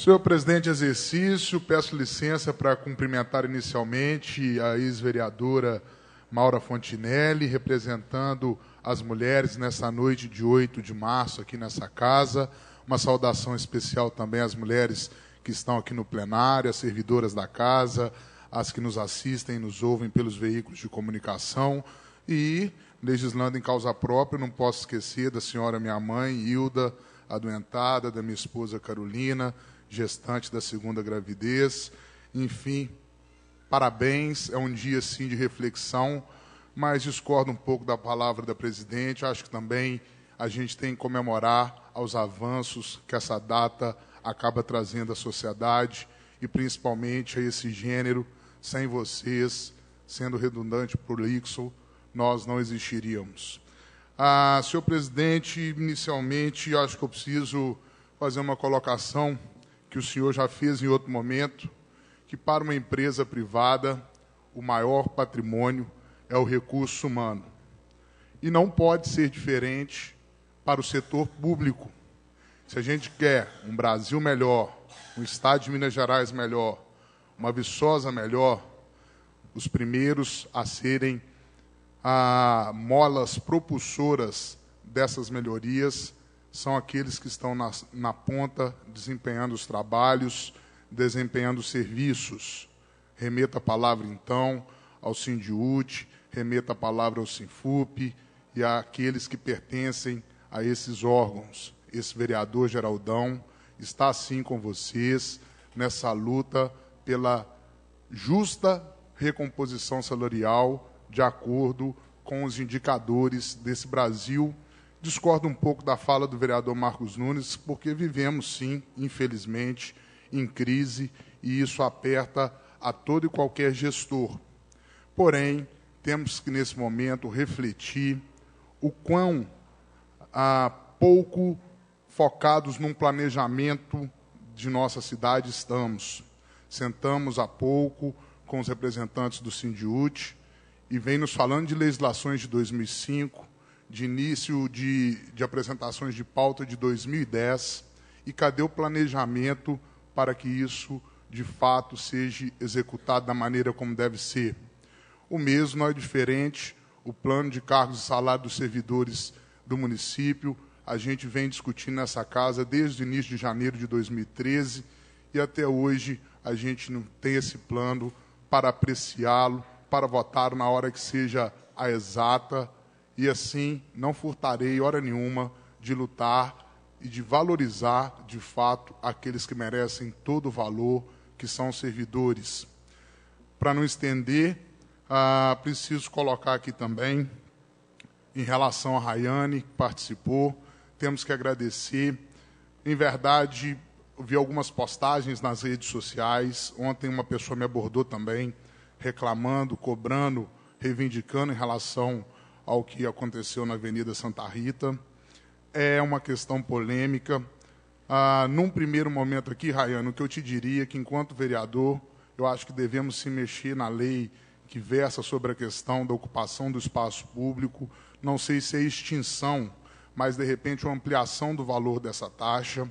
Senhor presidente exercício, peço licença para cumprimentar inicialmente a ex-vereadora Maura Fontinelli, representando as mulheres nessa noite de 8 de março aqui nessa casa. Uma saudação especial também às mulheres que estão aqui no plenário, as servidoras da casa, as que nos assistem e nos ouvem pelos veículos de comunicação. E, legislando em causa própria, não posso esquecer da senhora minha mãe, Hilda, adoentada, da minha esposa Carolina, gestante da segunda gravidez. Enfim, parabéns, é um dia, sim, de reflexão, mas discordo um pouco da palavra da presidente. Acho que também a gente tem que comemorar aos avanços que essa data acaba trazendo à sociedade e, principalmente, a esse gênero. Sem vocês, sendo redundante prolixo, nós não existiríamos. Senhor presidente, inicialmente, acho que eu preciso fazer uma colocação que o senhor já fez em outro momento, que para uma empresa privada, o maior patrimônio é o recurso humano. E não pode ser diferente para o setor público. Se a gente quer um Brasil melhor, um Estado de Minas Gerais melhor, uma Viçosa melhor, os primeiros a serem molas propulsoras dessas melhorias são aqueles que estão na ponta, desempenhando os trabalhos, desempenhando os serviços. Remeta a palavra, então, ao Sindiúte, remeta a palavra ao Sinfup e àqueles que pertencem a esses órgãos. Esse vereador Geraldão está, sim, com vocês nessa luta pela justa recomposição salarial de acordo com os indicadores desse Brasil. Discordo um pouco da fala do vereador Marcos Nunes, porque vivemos, sim, infelizmente, em crise, e isso aperta a todo e qualquer gestor. Porém, temos que, nesse momento, refletir o quão pouco focados num planejamento de nossa cidade estamos. Sentamos há pouco com os representantes do Sindiúte e vem nos falando de legislações de 2005, de início de apresentações de pauta de 2010, e cadê o planejamento para que isso, de fato, seja executado da maneira como deve ser? O mesmo não é diferente, o plano de cargos e salário dos servidores do município, a gente vem discutindo nessa casa desde o início de janeiro de 2013, e até hoje a gente não tem esse plano para apreciá-lo, para votar na hora que seja a exata, e assim não furtarei hora nenhuma de lutar e de valorizar, de fato, aqueles que merecem todo o valor, que são os servidores. Para não estender, preciso colocar aqui também, em relação a Rayane, que participou, temos que agradecer. Em verdade, vi algumas postagens nas redes sociais. Ontem uma pessoa me abordou também, reclamando, cobrando, reivindicando em relação ao que aconteceu na Avenida Santa Rita. É uma questão polêmica. Num primeiro momento aqui, Rayane, o que eu te diria é que, enquanto vereador, eu acho que devemos se mexer na lei que versa sobre a questão da ocupação do espaço público. Não sei se é extinção, mas, de repente, uma ampliação do valor dessa taxa.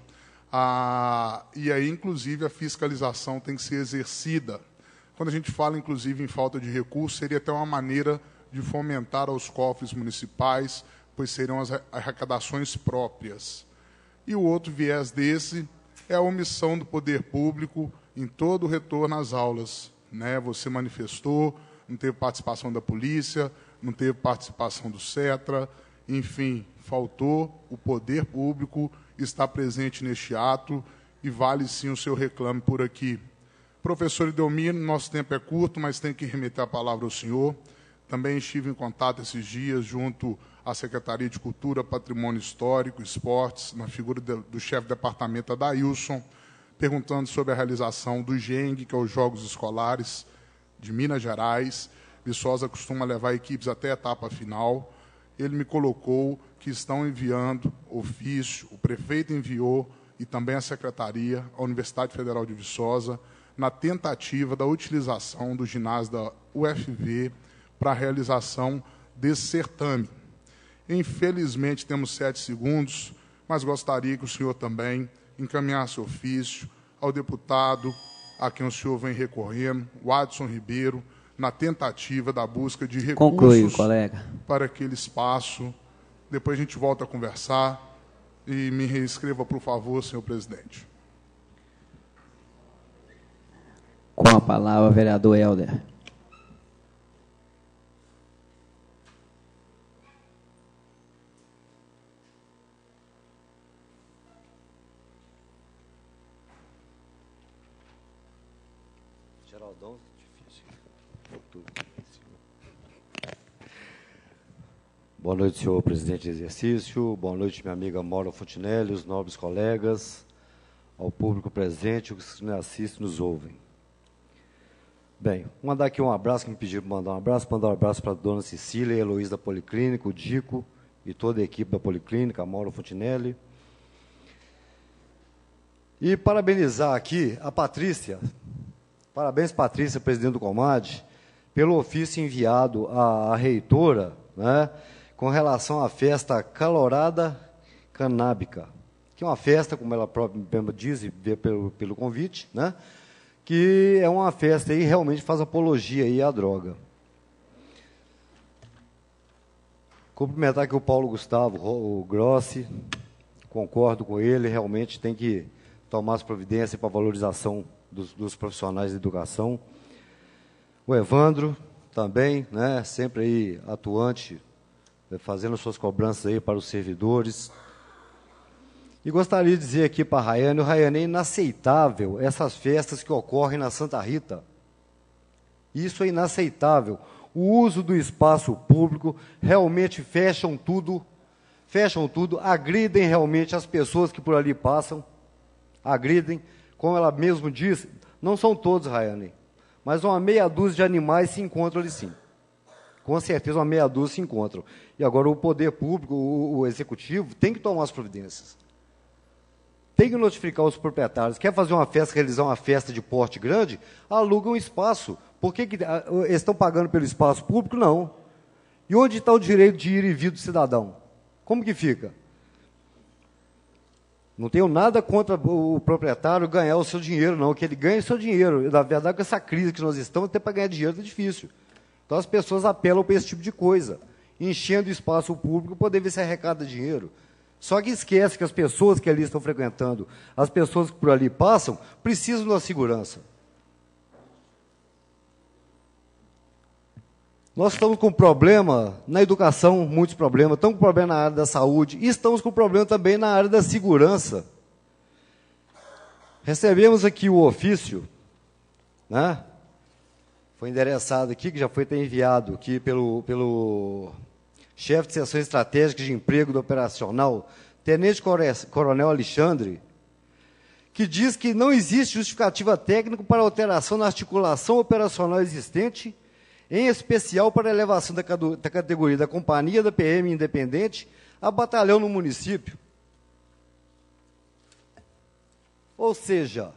E aí, inclusive, a fiscalização tem que ser exercida. Quando a gente fala, inclusive, em falta de recursos, seria até uma maneira de fomentar aos cofres municipais, pois serão as arrecadações próprias. E o outro viés desse é a omissão do poder público em todo o retorno às aulas. Você manifestou, não teve participação da polícia, não teve participação do CETRA, enfim, faltou o poder público estar presente neste ato e vale sim o seu reclame por aqui. Professor Edelmiro, nosso tempo é curto, mas tem que remeter a palavra ao senhor. Também estive em contato esses dias junto à Secretaria de Cultura, Patrimônio Histórico, Esportes, na figura do chefe de departamento Adailson, perguntando sobre a realização do GENG, que é os Jogos Escolares de Minas Gerais. Viçosa costuma levar equipes até a etapa final. Ele me colocou que estão enviando ofício, o prefeito enviou, e também a Secretaria, à Universidade Federal de Viçosa, na tentativa da utilização do ginásio da UFV para a realização desse certame. Infelizmente, temos 7 segundos, mas gostaria que o senhor também encaminhasse ofício ao deputado a quem o senhor vem recorrendo, o Adson Ribeiro, na tentativa da busca de recursos. Conclui, colega. Para aquele espaço. Depois a gente volta a conversar. E me reescreva, por favor, senhor presidente. Com a palavra, vereador Helder. Geraldão, difícil. Boa noite, senhor presidente de exercício. Boa noite, minha amiga Maura Fontinelli, os nobres colegas, ao público presente, os que nos assistem e nos ouvem. Bem, vou mandar aqui um abraço, que me pediram para mandar um abraço para a dona Cecília e a Heloísa da Policlínica, o Dico e toda a equipe da Policlínica, a Maura Fontinelli. E parabenizar aqui a Patrícia. Parabéns, Patrícia, presidente do Comad, pelo ofício enviado à reitora, né, com relação à festa calorada canábica, que é uma festa, como ela própria diz, e vê pelo convite, né, que é uma festa aí, realmente faz apologia aí à droga. Cumprimentar aqui o Paulo Gustavo, o Grossi, concordo com ele, realmente tem que tomar as providências para a valorização dos profissionais de educação. O Evandro também, né, sempre aí atuante, fazendo suas cobranças aí para os servidores. E gostaria de dizer aqui para a Raiane, é inaceitável essas festas que ocorrem na Santa Rita. Isso é inaceitável. O uso do espaço público, realmente fecham tudo, agridem realmente as pessoas que por ali passam, agridem. Como ela mesmo disse, não são todos, Raiane, mas uma meia dúzia de animais se encontram ali sim. Com certeza uma meia dúzia se encontram. E agora o poder público, o executivo, tem que tomar as providências. Tem que notificar os proprietários. Quer fazer uma festa, realizar uma festa de porte grande? Aluga um espaço. Por que eles estão pagando pelo espaço público? Não. E onde está o direito de ir e vir do cidadão? Como que fica? Não tenho nada contra o proprietário ganhar o seu dinheiro, não, que ele ganhe o seu dinheiro. Na verdade, com essa crise que nós estamos, até para ganhar dinheiro é difícil. Então, as pessoas apelam para esse tipo de coisa, enchendo o espaço público para poder ver se arrecada dinheiro. Só que esquece que as pessoas que ali estão frequentando, as pessoas que por ali passam, precisam da segurança. Nós estamos com problema na educação, muitos problemas, estamos com problema na área da saúde, e estamos com problema também na área da segurança. Recebemos aqui o ofício, né? Foi endereçado aqui, que já foi até enviado aqui pelo chefe de seção estratégica de emprego do operacional, Tenente Coronel Alexandre, que diz que não existe justificativa técnica para alteração na articulação operacional existente, em especial para a elevação da categoria da companhia da PM independente a batalhão no município. Ou seja,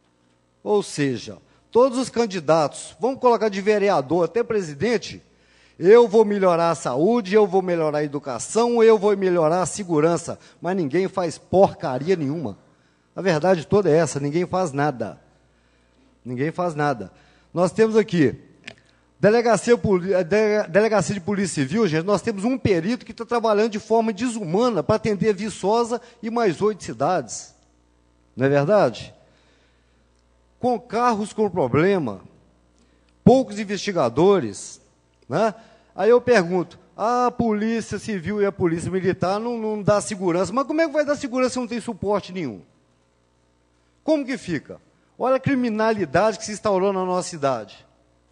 todos os candidatos, vamos colocar de vereador até presidente, eu vou melhorar a saúde, eu vou melhorar a educação, eu vou melhorar a segurança, mas ninguém faz porcaria nenhuma. A verdade toda é essa, ninguém faz nada. Ninguém faz nada. Nós temos aqui Delegacia de Polícia Civil, gente, nós temos um perito que está trabalhando de forma desumana para atender Viçosa e mais 8 cidades. Não é verdade? Com carros com problema, poucos investigadores, né? Aí eu pergunto, a Polícia Civil e a Polícia Militar não dá segurança, mas como é que vai dar segurança se não tem suporte nenhum? Como que fica? Olha a criminalidade que se instaurou na nossa cidade.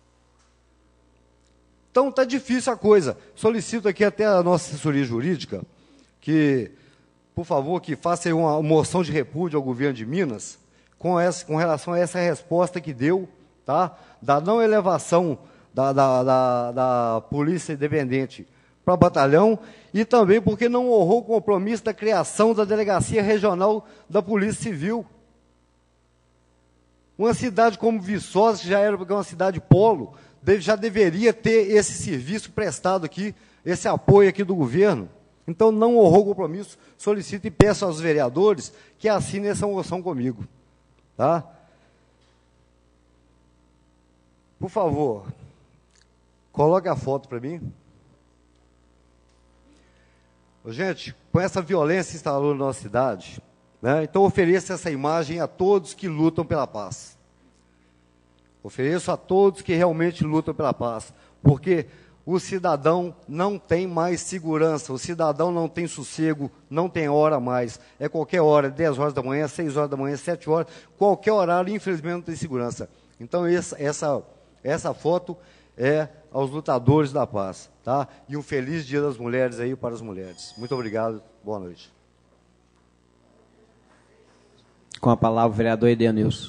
Então, está difícil a coisa. Solicito aqui até a nossa assessoria jurídica que, por favor, que faça aí uma moção de repúdio ao governo de Minas com relação a essa resposta que deu, tá? Da não elevação da Polícia Independente para batalhão e também porque não honrou o compromisso da criação da Delegacia Regional da Polícia Civil. Uma cidade como Viçosa, que já era uma cidade polo, já deveria ter esse serviço prestado aqui, esse apoio aqui do governo. Então, não honrou o compromisso, solicito e peço aos vereadores que assinem essa moção comigo. tá? Por favor, coloque a foto para mim. Gente, com essa violência que instalou na nossa cidade, né, então ofereço essa imagem a todos que lutam pela paz. Ofereço a todos que realmente lutam pela paz, porque o cidadão não tem mais segurança, o cidadão não tem sossego, não tem hora mais. É qualquer hora, 10 horas da manhã, 6 horas da manhã, 7 horas, qualquer horário, infelizmente, não tem segurança. Então, essa foto é aos lutadores da paz, tá? E um feliz Dia das Mulheres aí para as mulheres. Muito obrigado, boa noite. Com a palavra o vereador Edenilson.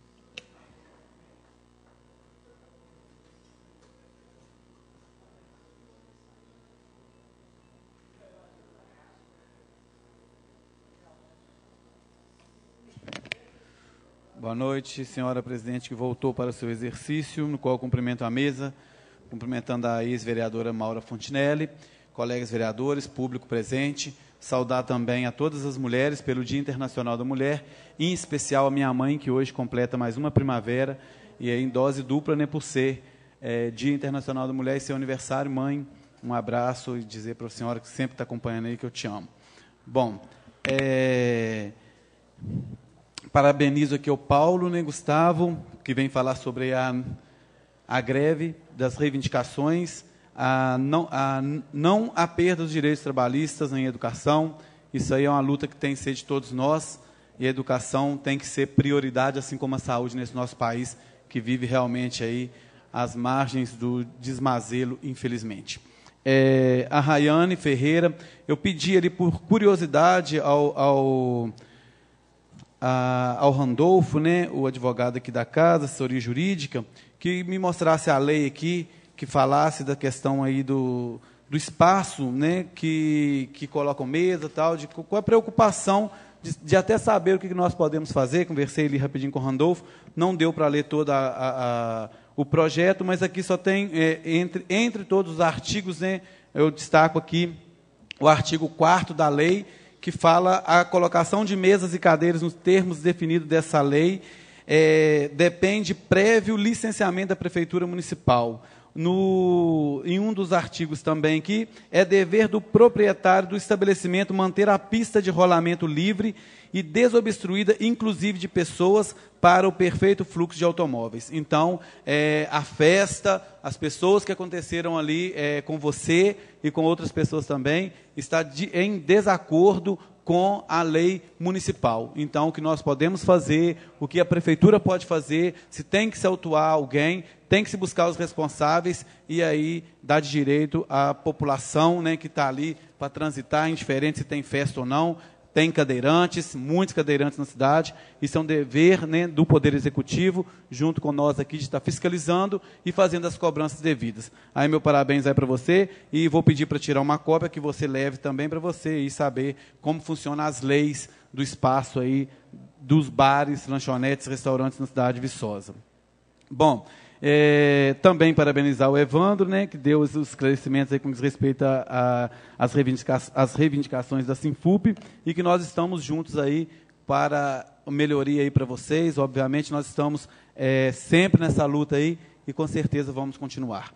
Boa noite, senhora presidente, que voltou para o seu exercício, no qual cumprimento a mesa, cumprimentando a ex-vereadora Maura Fontinelli, colegas vereadores, público presente, saudar também a todas as mulheres pelo Dia Internacional da Mulher, em especial a minha mãe, que hoje completa mais uma primavera, e é em dose dupla, né, por ser Dia Internacional da Mulher e seu aniversário. Mãe, um abraço e dizer para a senhora que sempre está acompanhando aí que eu te amo. Bom, parabenizo aqui o Paulo, né, Gustavo, que vem falar sobre a greve das reivindicações, não a perda dos direitos trabalhistas em educação. Isso aí é uma luta que tem que ser de todos nós, e a educação tem que ser prioridade, assim como a saúde nesse nosso país, que vive realmente aí às margens do desmazelo, infelizmente. A Rayane Ferreira, eu pedi ali por curiosidade ao Randolfo, né, o advogado aqui da casa, assessoria jurídica, que me mostrasse a lei aqui, que falasse da questão aí do espaço, né, que colocam mesa, tal, com a preocupação de até saber o que nós podemos fazer. Conversei ali rapidinho com o Randolfo, não deu para ler todo o projeto, mas aqui só tem, entre todos os artigos, né, eu destaco aqui o artigo 4º da lei, que fala a colocação de mesas e cadeiras nos termos definidos dessa lei, depende prévio licenciamento da Prefeitura Municipal. Em um dos artigos também aqui, é dever do proprietário do estabelecimento manter a pista de rolamento livre e desobstruída, inclusive de pessoas, para o perfeito fluxo de automóveis. Então, a festa, as pessoas que aconteceram ali com você e com outras pessoas também, está em desacordo com a lei municipal. Então, o que nós podemos fazer, o que a prefeitura pode fazer, se tem que se autuar alguém, tem que se buscar os responsáveis e aí dar de direito à população, né, que está ali para transitar, indiferente se tem festa ou não. Tem cadeirantes, muitos cadeirantes na cidade. Isso é um dever, né, do Poder Executivo, junto com nós aqui, de estar fiscalizando e fazendo as cobranças devidas. Aí, meu parabéns aí para você, e vou pedir para tirar uma cópia que você leve também para você e saber como funcionam as leis do espaço aí, dos bares, lanchonetes, restaurantes na cidade de Viçosa. Bom, também parabenizar o Evandro, né, que deu os esclarecimentos aí com respeito às reivindicações da Sinfup, e que nós estamos juntos aí para melhoria aí para vocês. Obviamente, nós estamos sempre nessa luta aí e com certeza vamos continuar.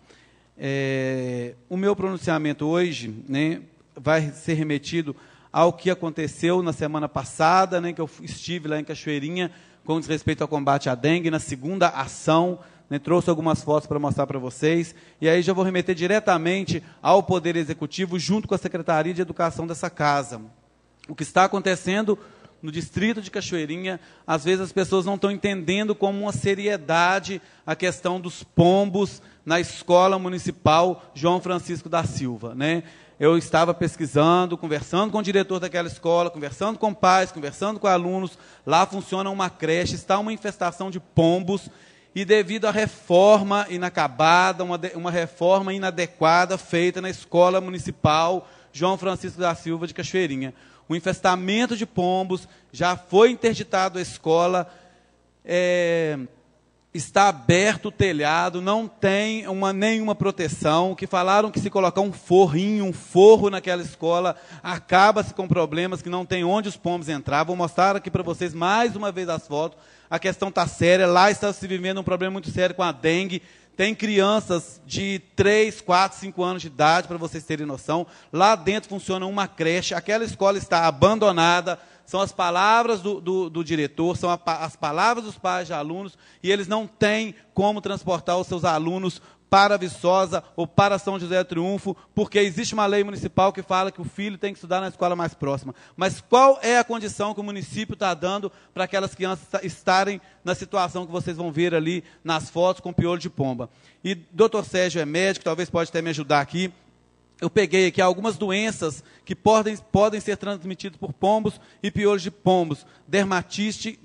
O meu pronunciamento hoje, né, vai ser remetido ao que aconteceu na semana passada, né, que eu estive lá em Cachoeirinha com respeito ao combate à dengue, na segunda ação, né, trouxe algumas fotos para mostrar para vocês, e aí já vou remeter diretamente ao Poder Executivo, junto com a Secretaria de Educação dessa casa. O que está acontecendo no distrito de Cachoeirinha, às vezes as pessoas não estão entendendo como uma seriedade a questão dos pombos na Escola Municipal João Francisco da Silva, né? Eu estava pesquisando, conversando com o diretor daquela escola, conversando com pais, conversando com alunos. Lá funciona uma creche, está uma infestação de pombos, e devido à reforma inacabada, uma reforma inadequada feita na Escola Municipal João Francisco da Silva de Cachoeirinha, o infestamento de pombos, já foi interditado a escola, está aberto o telhado, não tem nenhuma proteção, que falaram que se colocar um forro naquela escola, acaba-se com problemas, que não tem onde os pombos entrar. Vou mostrar aqui para vocês mais uma vez as fotos. A questão está séria, lá está se vivendo um problema muito sério com a dengue. Tem crianças de 3, 4, 5 anos de idade, para vocês terem noção. Lá dentro funciona uma creche, aquela escola está abandonada. São as palavras do diretor, são as palavras dos pais de alunos, e eles não têm como transportar os seus alunos para Viçosa ou para São José do Triunfo, porque existe uma lei municipal que fala que o filho tem que estudar na escola mais próxima. Mas qual é a condição que o município está dando para aquelas crianças estarem na situação que vocês vão ver ali nas fotos com piolho de pomba? E doutor Sérgio é médico, talvez pode até me ajudar aqui. Eu peguei aqui algumas doenças que podem ser transmitidas por pombos e piolhos de pombos. Dermatites,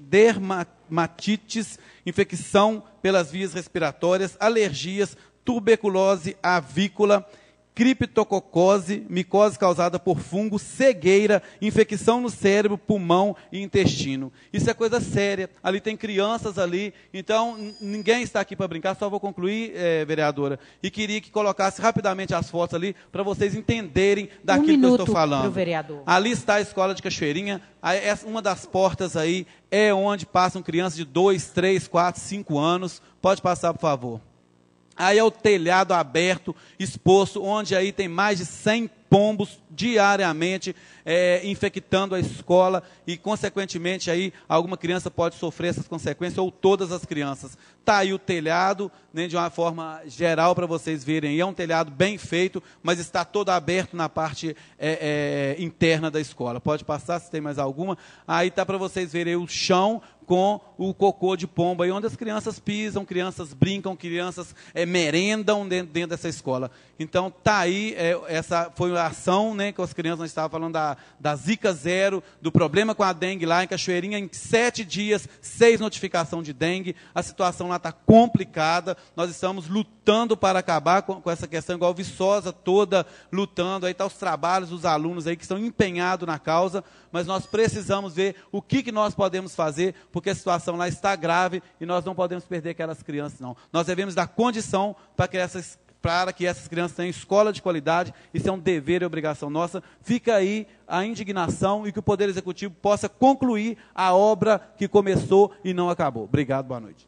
infecção pelas vias respiratórias, alergias, tuberculose avícola, criptococose, micose causada por fungo, cegueira, infecção no cérebro, pulmão e intestino. Isso é coisa séria. Ali tem crianças ali, então ninguém está aqui para brincar. Só vou concluir, vereadora, e queria que colocasse rapidamente as fotos ali para vocês entenderem daquilo que eu estou falando. Vereador. Ali está a escola de Cachoeirinha. Uma das portas aí é onde passam crianças de 2, 3, 4, 5 anos. Pode passar, por favor. Aí é o telhado aberto, exposto, onde aí tem mais de 100 pombos diariamente infectando a escola e, consequentemente, aí alguma criança pode sofrer essas consequências, ou todas as crianças. Está aí o telhado, né, de uma forma geral para vocês verem. E é um telhado bem feito, mas está todo aberto na parte interna da escola. Pode passar, se tem mais alguma. Aí está para vocês verem o chão com o cocô de pomba, aí onde as crianças pisam, crianças brincam, crianças merendam dentro dessa escola. Então, está aí, essa foi a ação, né, que as crianças, nós estávamos falando da Zika zero, do problema com a dengue lá em Cachoeirinha, em 7 dias, 6 notificações de dengue. A situação lá está complicada, nós estamos lutando para acabar com essa questão, igual a Viçosa toda lutando, aí estão os trabalhos dos alunos aí que estão empenhados na causa, mas nós precisamos ver o que nós podemos fazer, porque a situação lá está grave e nós não podemos perder aquelas crianças, não. Nós devemos dar condição para que essas crianças tenham escola de qualidade. Isso é um dever e obrigação nossa. Fica aí a indignação e que o Poder Executivo possa concluir a obra que começou e não acabou. Obrigado, boa noite.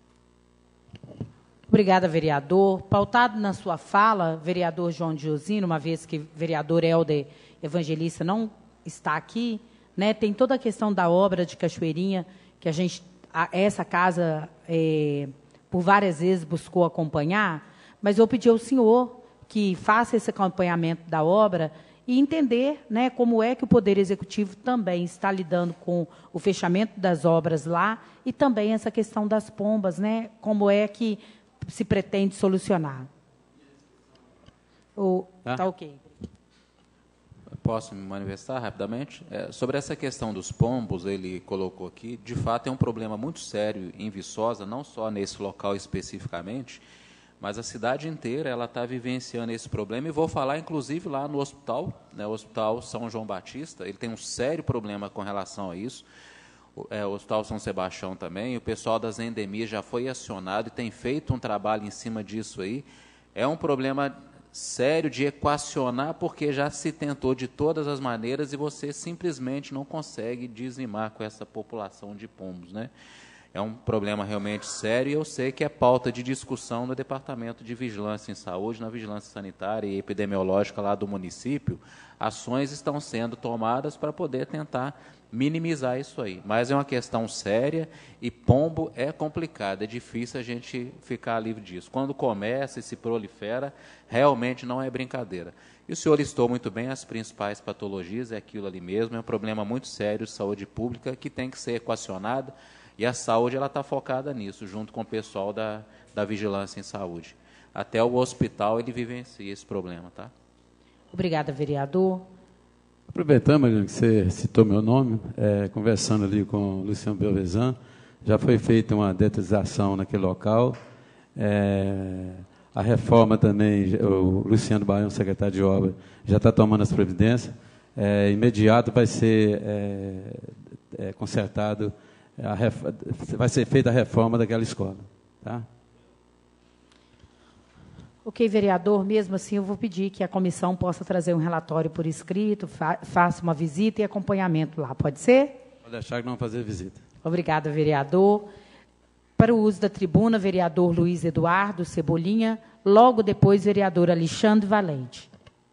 Obrigada, vereador. Pautado na sua fala, vereador João Diosino, uma vez que o vereador Helder Evangelista não está aqui, né, tem toda a questão da obra de Cachoeirinha, que essa casa, por várias vezes, buscou acompanhar, mas eu pedi ao senhor que faça esse acompanhamento da obra e entender, né, como é que o Poder Executivo também está lidando com o fechamento das obras lá e também essa questão das pombas, né, como é que se pretende solucionar. Tá ok. Posso me manifestar rapidamente? Sobre essa questão dos pombos, ele colocou aqui, de fato é um problema muito sério em Viçosa, não só nesse local especificamente, mas a cidade inteira ela está vivenciando esse problema, e vou falar inclusive lá no hospital, né, o Hospital São João Batista, ele tem um sério problema com relação a isso, o Hospital São Sebastião também, o pessoal das endemias já foi acionado e tem feito um trabalho em cima disso aí. É um problema sério de equacionar, porque já se tentou de todas as maneiras e você simplesmente não consegue dizimar com essa população de pombos, né? É um problema realmente sério, e eu sei que é pauta de discussão no Departamento de Vigilância em Saúde, na Vigilância Sanitária e Epidemiológica lá do município. Ações estão sendo tomadas para poder tentar minimizar isso aí. Mas é uma questão séria e pombo é complicado, é difícil a gente ficar livre disso. Quando começa e se prolifera, realmente não é brincadeira. E o senhor listou muito bem as principais patologias, é aquilo ali mesmo, é um problema muito sério de saúde pública que tem que ser equacionado, e a saúde está focada nisso, junto com o pessoal da Vigilância em Saúde. Até o hospital ele vivencia esse problema, tá? Obrigada, vereador. Aproveitando, Mariana, que você citou meu nome, conversando ali com o Luciano Belvezan, já foi feita uma detetização naquele local. A reforma também, o Luciano Baião, secretário de obra, já está tomando as providências. Imediato vai ser consertado, vai ser feita a reforma daquela escola. Tá? Ok, vereador, mesmo assim eu vou pedir que a comissão possa trazer um relatório por escrito, faça uma visita e acompanhamento lá, pode ser? Pode deixar que não fazer visita. Obrigada, vereador. Para o uso da tribuna, vereador Luiz Eduardo Cebolinha, logo depois, vereador Alexandre Valente.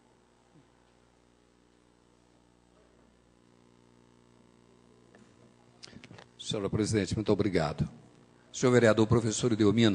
Senhora presidente, muito obrigado. Senhor vereador professor Edelmino,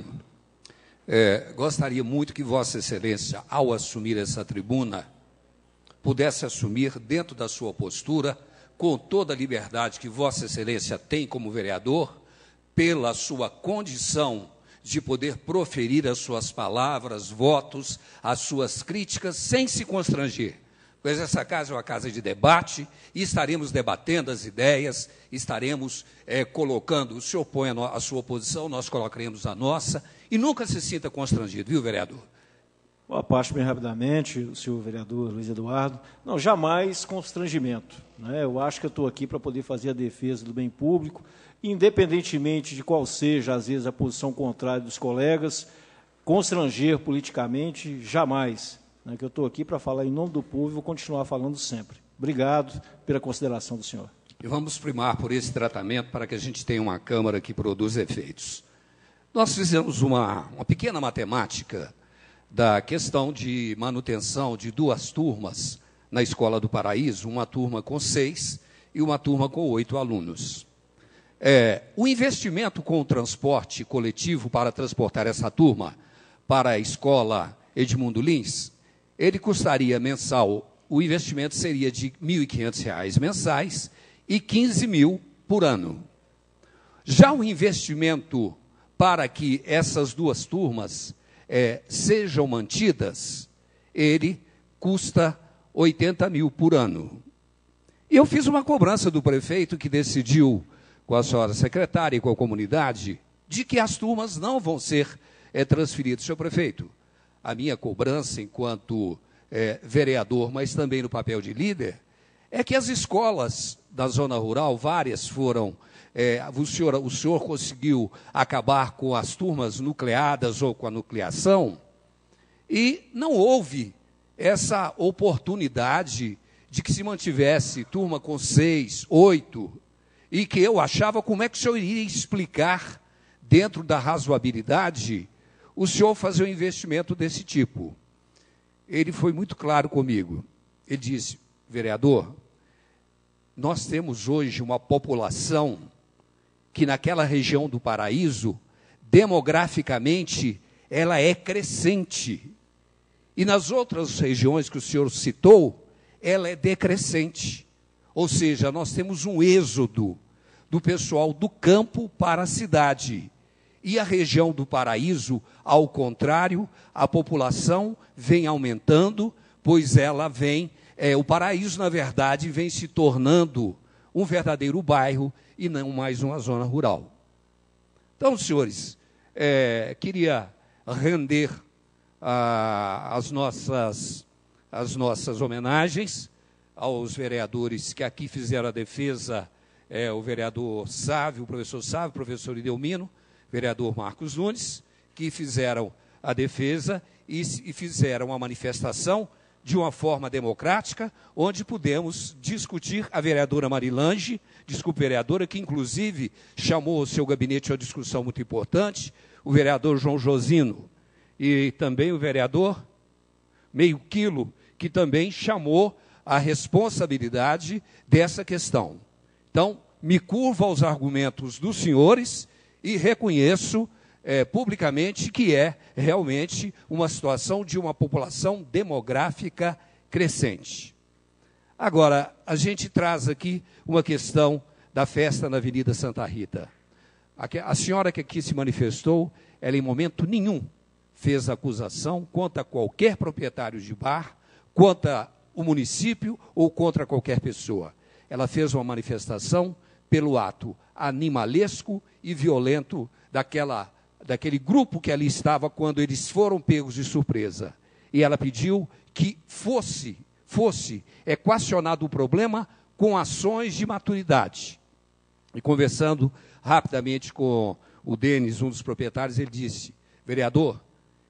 gostaria muito que Vossa Excelência, ao assumir essa tribuna, pudesse assumir dentro da sua postura, com toda a liberdade que Vossa Excelência tem como vereador, pela sua condição de poder proferir as suas palavras, votos, as suas críticas, sem se constranger. Pois essa casa é uma casa de debate, e estaremos debatendo as ideias, estaremos colocando, o senhor põe a sua posição, nós colocaremos a nossa, e nunca se sinta constrangido, viu, vereador? Boa parte, bem rapidamente, o senhor vereador Luiz Eduardo. Não, jamais constrangimento, né? Eu acho que eu estou aqui para poder fazer a defesa do bem público, independentemente de qual seja, às vezes, a posição contrária dos colegas, constranger politicamente, jamais. Que eu estou aqui para falar em nome do povo e vou continuar falando sempre. Obrigado pela consideração do senhor. E vamos primar por esse tratamento para que a gente tenha uma Câmara que produza efeitos. Nós fizemos uma pequena matemática da questão de manutenção de 2 turmas na Escola do Paraíso, uma turma com 6 e uma turma com 8 alunos. O investimento com o transporte coletivo para transportar essa turma para a Escola Edmundo Lins, ele custaria mensal, o investimento seria de R$ 1.500 mensais e 15 mil por ano. Já o investimento para que essas 2 turmas sejam mantidas, ele custa 80 mil por ano. E eu fiz uma cobrança do prefeito que decidiu, com a senhora secretária e com a comunidade, de que as turmas não vão ser transferidas. Senhor prefeito, a minha cobrança enquanto vereador, mas também no papel de líder, é que as escolas da zona rural, várias foram, o senhor conseguiu acabar com as turmas nucleadas ou com a nucleação, e não houve essa oportunidade de que se mantivesse turma com 6, 8, e que eu achava como é que o senhor iria explicar, dentro da razoabilidade, o senhor fazer um investimento desse tipo. Ele foi muito claro comigo. Ele disse, vereador, nós temos hoje uma população que naquela região do Paraíso, demograficamente, ela é crescente. E nas outras regiões que o senhor citou, ela é decrescente. Ou seja, nós temos um êxodo do pessoal do campo para a cidade. E a região do Paraíso, ao contrário, a população vem aumentando, pois ela vem, o Paraíso, na verdade, vem se tornando um verdadeiro bairro e não mais uma zona rural. Então, senhores, queria render as nossas homenagens aos vereadores que aqui fizeram a defesa, o vereador Sávio, o professor Sávio, o professor Edelmino, vereador Marcos Nunes, que fizeram a defesa e fizeram a manifestação de uma forma democrática, onde pudemos discutir a vereadora Marilange, desculpe, vereadora, que inclusive chamou o seu gabinete a uma discussão muito importante, o vereador João Josino, e também o vereador Meio Quilo, que também chamou a responsabilidade dessa questão. Então, me curvo aos argumentos dos senhores e reconheço publicamente que é realmente uma situação de uma população demográfica crescente. Agora, a gente traz aqui uma questão da festa na Avenida Santa Rita. A senhora que aqui se manifestou, ela em momento nenhum fez acusação contra qualquer proprietário de bar, contra o município ou contra qualquer pessoa. Ela fez uma manifestação pelo ato animalesco e violento daquele grupo que ali estava quando eles foram pegos de surpresa. E ela pediu que fosse equacionado o problema com ações de maturidade. E conversando rapidamente com o Denis, um dos proprietários, ele disse, vereador,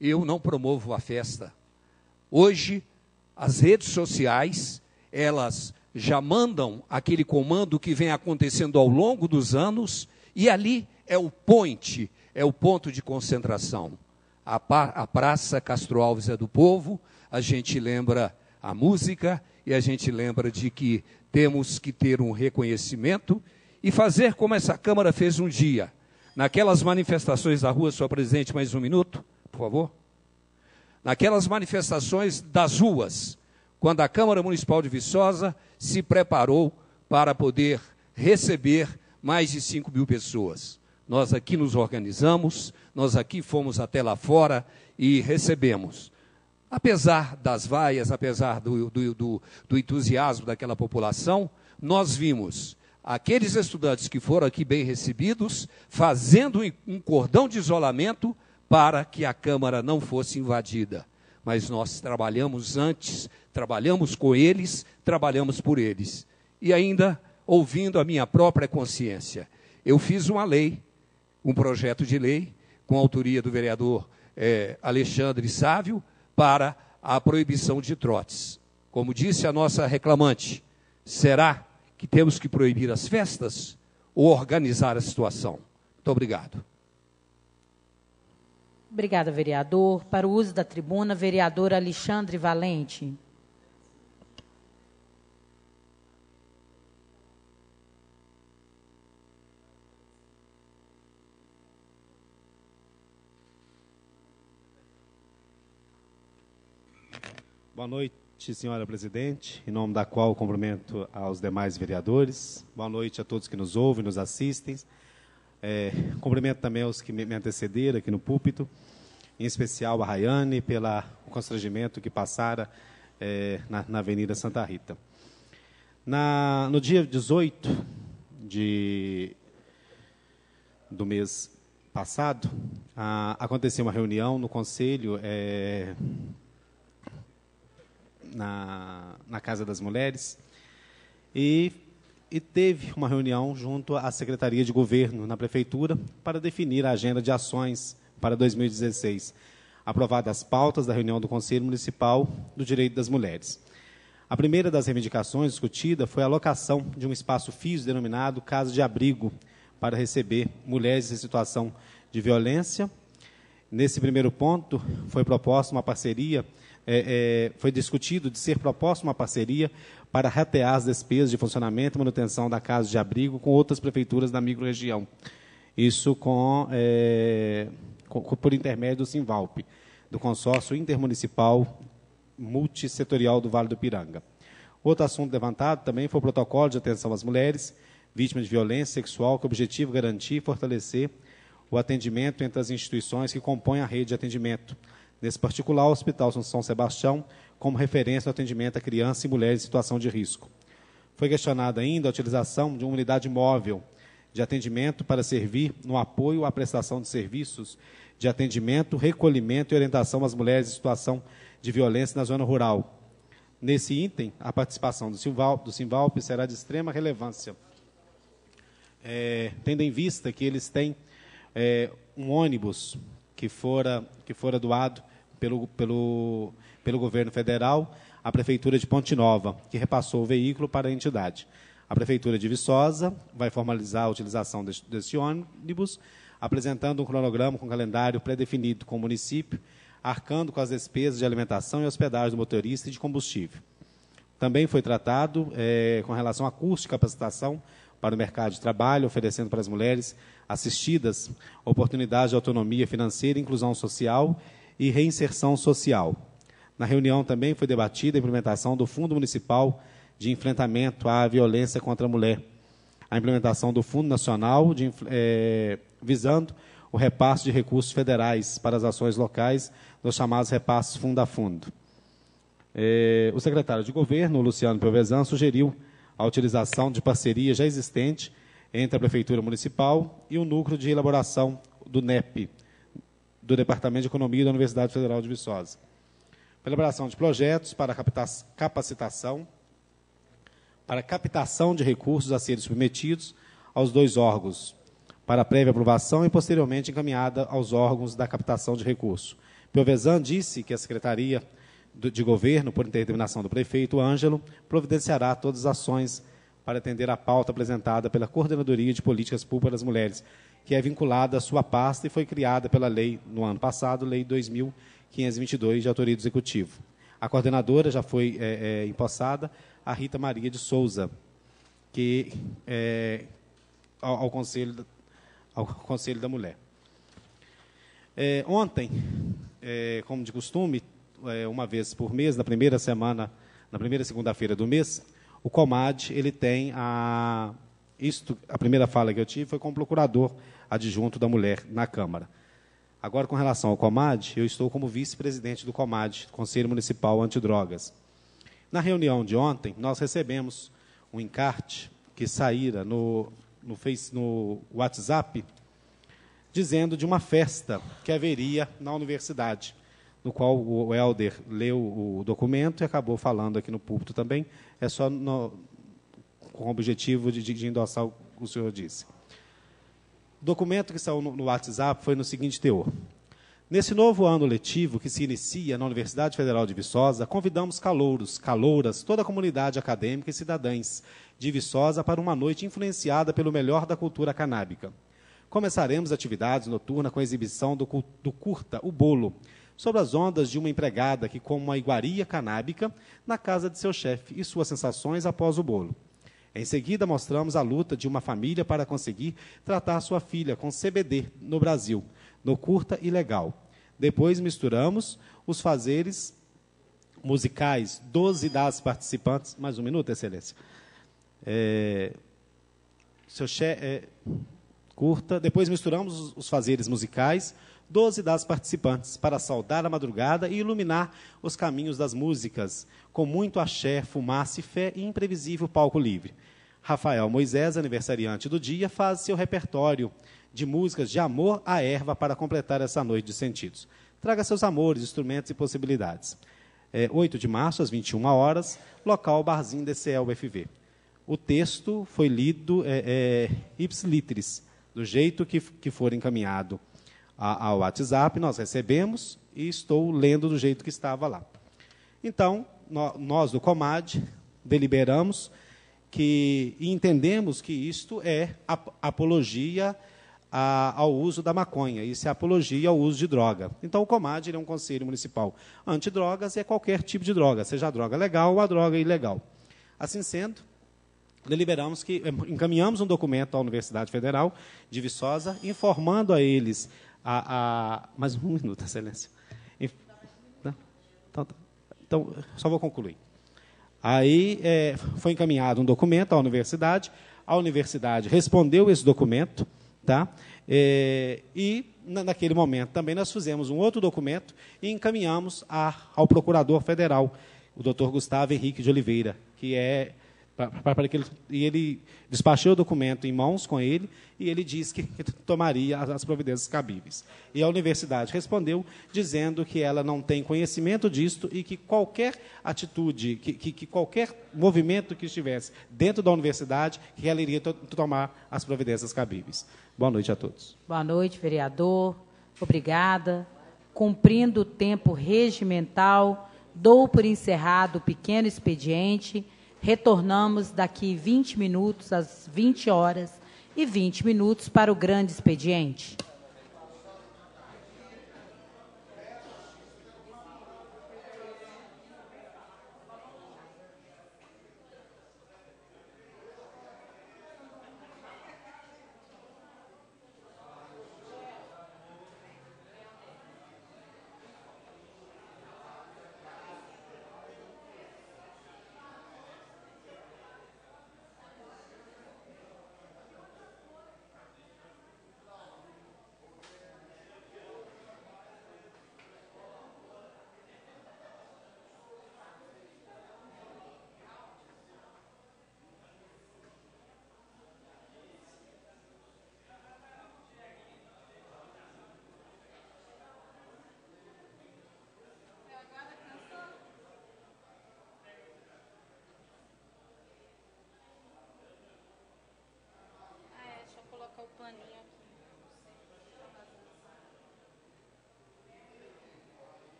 eu não promovo a festa. Hoje, as redes sociais, elas já mandam aquele comando que vem acontecendo ao longo dos anos, e ali é o point, é o ponto de concentração. A Praça Castro Alves é do povo, a gente lembra a música e a gente lembra de que temos que ter um reconhecimento e fazer como essa Câmara fez um dia, naquelas manifestações da rua, senhor presidente, mais um minuto, por favor. Naquelas manifestações das ruas, quando a Câmara Municipal de Viçosa se preparou para poder receber mais de 5.000 pessoas. Nós aqui nos organizamos, nós aqui fomos até lá fora e recebemos. Apesar das vaias, apesar do entusiasmo daquela população, nós vimos aqueles estudantes que foram aqui bem recebidos, fazendo um cordão de isolamento para que a Câmara não fosse invadida. Mas nós trabalhamos antes, trabalhamos com eles, trabalhamos por eles. E ainda, ouvindo a minha própria consciência, eu fiz uma lei, um projeto de lei, com a autoria do vereador Alexandre Sávio, para a proibição de trotes. Como disse a nossa reclamante, será que temos que proibir as festas ou organizar a situação? Muito obrigado. Obrigada, vereador. Para o uso da tribuna, vereador Alexandre Valente. Boa noite, senhora presidente, em nome da qual cumprimento aos demais vereadores. Boa noite a todos que nos ouvem, nos assistem. Cumprimento também aos que me antecederam aqui no púlpito, em especial a Rayane, pelo constrangimento que passara na Avenida Santa Rita. No dia 18 do mês passado, aconteceu uma reunião no Conselho na Casa das Mulheres e teve uma reunião junto à Secretaria de Governo na Prefeitura para definir a agenda de ações para 2016, aprovadas as pautas da reunião do Conselho Municipal do Direito das Mulheres. A primeira das reivindicações discutida foi a alocação de um espaço físico denominado Casa de Abrigo para receber mulheres em situação de violência. Nesse primeiro ponto, foi proposta uma parceria, foi discutido de ser proposta uma parceria para ratear as despesas de funcionamento e manutenção da Casa de Abrigo com outras prefeituras da microrregião. Isso por intermédio do Simvalp, do Consórcio Intermunicipal Multissetorial do Vale do Piranga. Outro assunto levantado também foi o protocolo de atenção às mulheres vítimas de violência sexual, com o objetivo de garantir e fortalecer o atendimento entre as instituições que compõem a rede de atendimento. Nesse particular, o Hospital São Sebastião, como referência no atendimento a crianças e mulheres em situação de risco. Foi questionada ainda a utilização de uma unidade móvel de atendimento para servir no apoio à prestação de serviços de atendimento, recolhimento e orientação às mulheres em situação de violência na zona rural. Nesse item, a participação do Simvalp será de extrema relevância, tendo em vista que eles têm um ônibus que fora doado pelo governo federal à Prefeitura de Ponte Nova, que repassou o veículo para a entidade. A Prefeitura de Viçosa vai formalizar a utilização desse ônibus, apresentando um cronograma com calendário pré-definido com o município, arcando com as despesas de alimentação e hospedagem do motorista e de combustível. Também foi tratado com relação a curso de capacitação para o mercado de trabalho, oferecendo para as mulheres assistidas oportunidades de autonomia financeira, inclusão social e reinserção social. Na reunião também foi debatida a implementação do Fundo Municipal de Enfrentamento à Violência contra a Mulher, a implementação do Fundo Nacional visando o repasse de recursos federais para as ações locais, dos chamados repasses fundo a fundo. O secretário de Governo, Luciano Piovesan, sugeriu a utilização de parceria já existente entre a Prefeitura Municipal e o Núcleo de Elaboração do NEP, do Departamento de Economia da Universidade Federal de Viçosa, para a elaboração de projetos para capacitação, para captação de recursos a serem submetidos aos dois órgãos, para prévia aprovação e, posteriormente, encaminhada aos órgãos da captação de recursos, Piovesan disse que a Secretaria de Governo, por determinação do prefeito Ângelo, providenciará todas as ações para atender a pauta apresentada pela Coordenadoria de Políticas Públicas das Mulheres, que é vinculada à sua pasta e foi criada pela lei, no ano passado, Lei 2.522, de autoria do Executivo. A coordenadora já foi empossada, a Rita Maria de Souza, que ao Conselho da Mulher. Ontem, como de costume, uma vez por mês, na primeira segunda-feira do mês, o COMAD, ele tem a primeira fala que eu tive foi com o procurador adjunto da mulher na Câmara. Agora, com relação ao COMAD, eu estou como vice-presidente do COMAD, Conselho Municipal Antidrogas. Na reunião de ontem, nós recebemos um encarte que saíra no WhatsApp, dizendo de uma festa que haveria na universidade, no qual o Helder leu o documento e acabou falando aqui no púlpito também, é só com o objetivo de endossar o que o senhor disse. O documento que saiu no WhatsApp foi no seguinte teor: nesse novo ano letivo que se inicia na Universidade Federal de Viçosa, convidamos calouros, calouras, toda a comunidade acadêmica e cidadãs de Viçosa para uma noite influenciada pelo melhor da cultura canábica. Começaremos atividades noturnas com a exibição do curta O Bolo, sobre as ondas de uma empregada que come uma iguaria canábica na casa de seu chefe e suas sensações após o bolo. Em seguida, mostramos a luta de uma família para conseguir tratar sua filha com CBD no Brasil, no curta ilegal. Depois, misturamos os fazeres musicais dos e das participantes. Mais um minuto, Excelência. Curta. Depois, misturamos os fazeres musicais dos e das participantes para saudar a madrugada e iluminar os caminhos das músicas, com muito axé, fumaça e fé e imprevisível palco livre. Rafael Moisés, aniversariante do dia, faz seu repertório de músicas de amor à erva para completar essa noite de sentidos. Traga seus amores, instrumentos e possibilidades. 8 de março, às 21 horas, local Barzinho DCE UFV. O texto foi lido ipsilitris, do jeito que for encaminhado ao WhatsApp, nós recebemos e estou lendo do jeito que estava lá. Então, nós do COMAD deliberamos e entendemos que isto é apologia ao uso da maconha, isso é apologia ao uso de droga. Então, o COMAD é um conselho municipal antidrogas e é qualquer tipo de droga, seja a droga legal ou a droga ilegal. Assim sendo, deliberamos encaminhamos um documento à Universidade Federal de Viçosa, informando a eles mais um minuto, Excelência. Então, só vou concluir. Aí foi encaminhado um documento à universidade, a universidade respondeu esse documento, tá? E, naquele momento, também nós fizemos um outro documento e encaminhamos ao procurador federal, o doutor Gustavo Henrique de Oliveira, que ele despachou o documento em mãos com ele e ele disse que tomaria as providências cabíveis. E a universidade respondeu dizendo que ela não tem conhecimento disto e que qualquer atitude, que qualquer movimento que estivesse dentro da universidade, que ela iria tomar as providências cabíveis. Boa noite a todos. Boa noite, vereador. Obrigada. Cumprindo o tempo regimental, dou por encerrado o pequeno expediente. Retornamos daqui 20 minutos, às 20 horas e 20 minutos, para o grande expediente.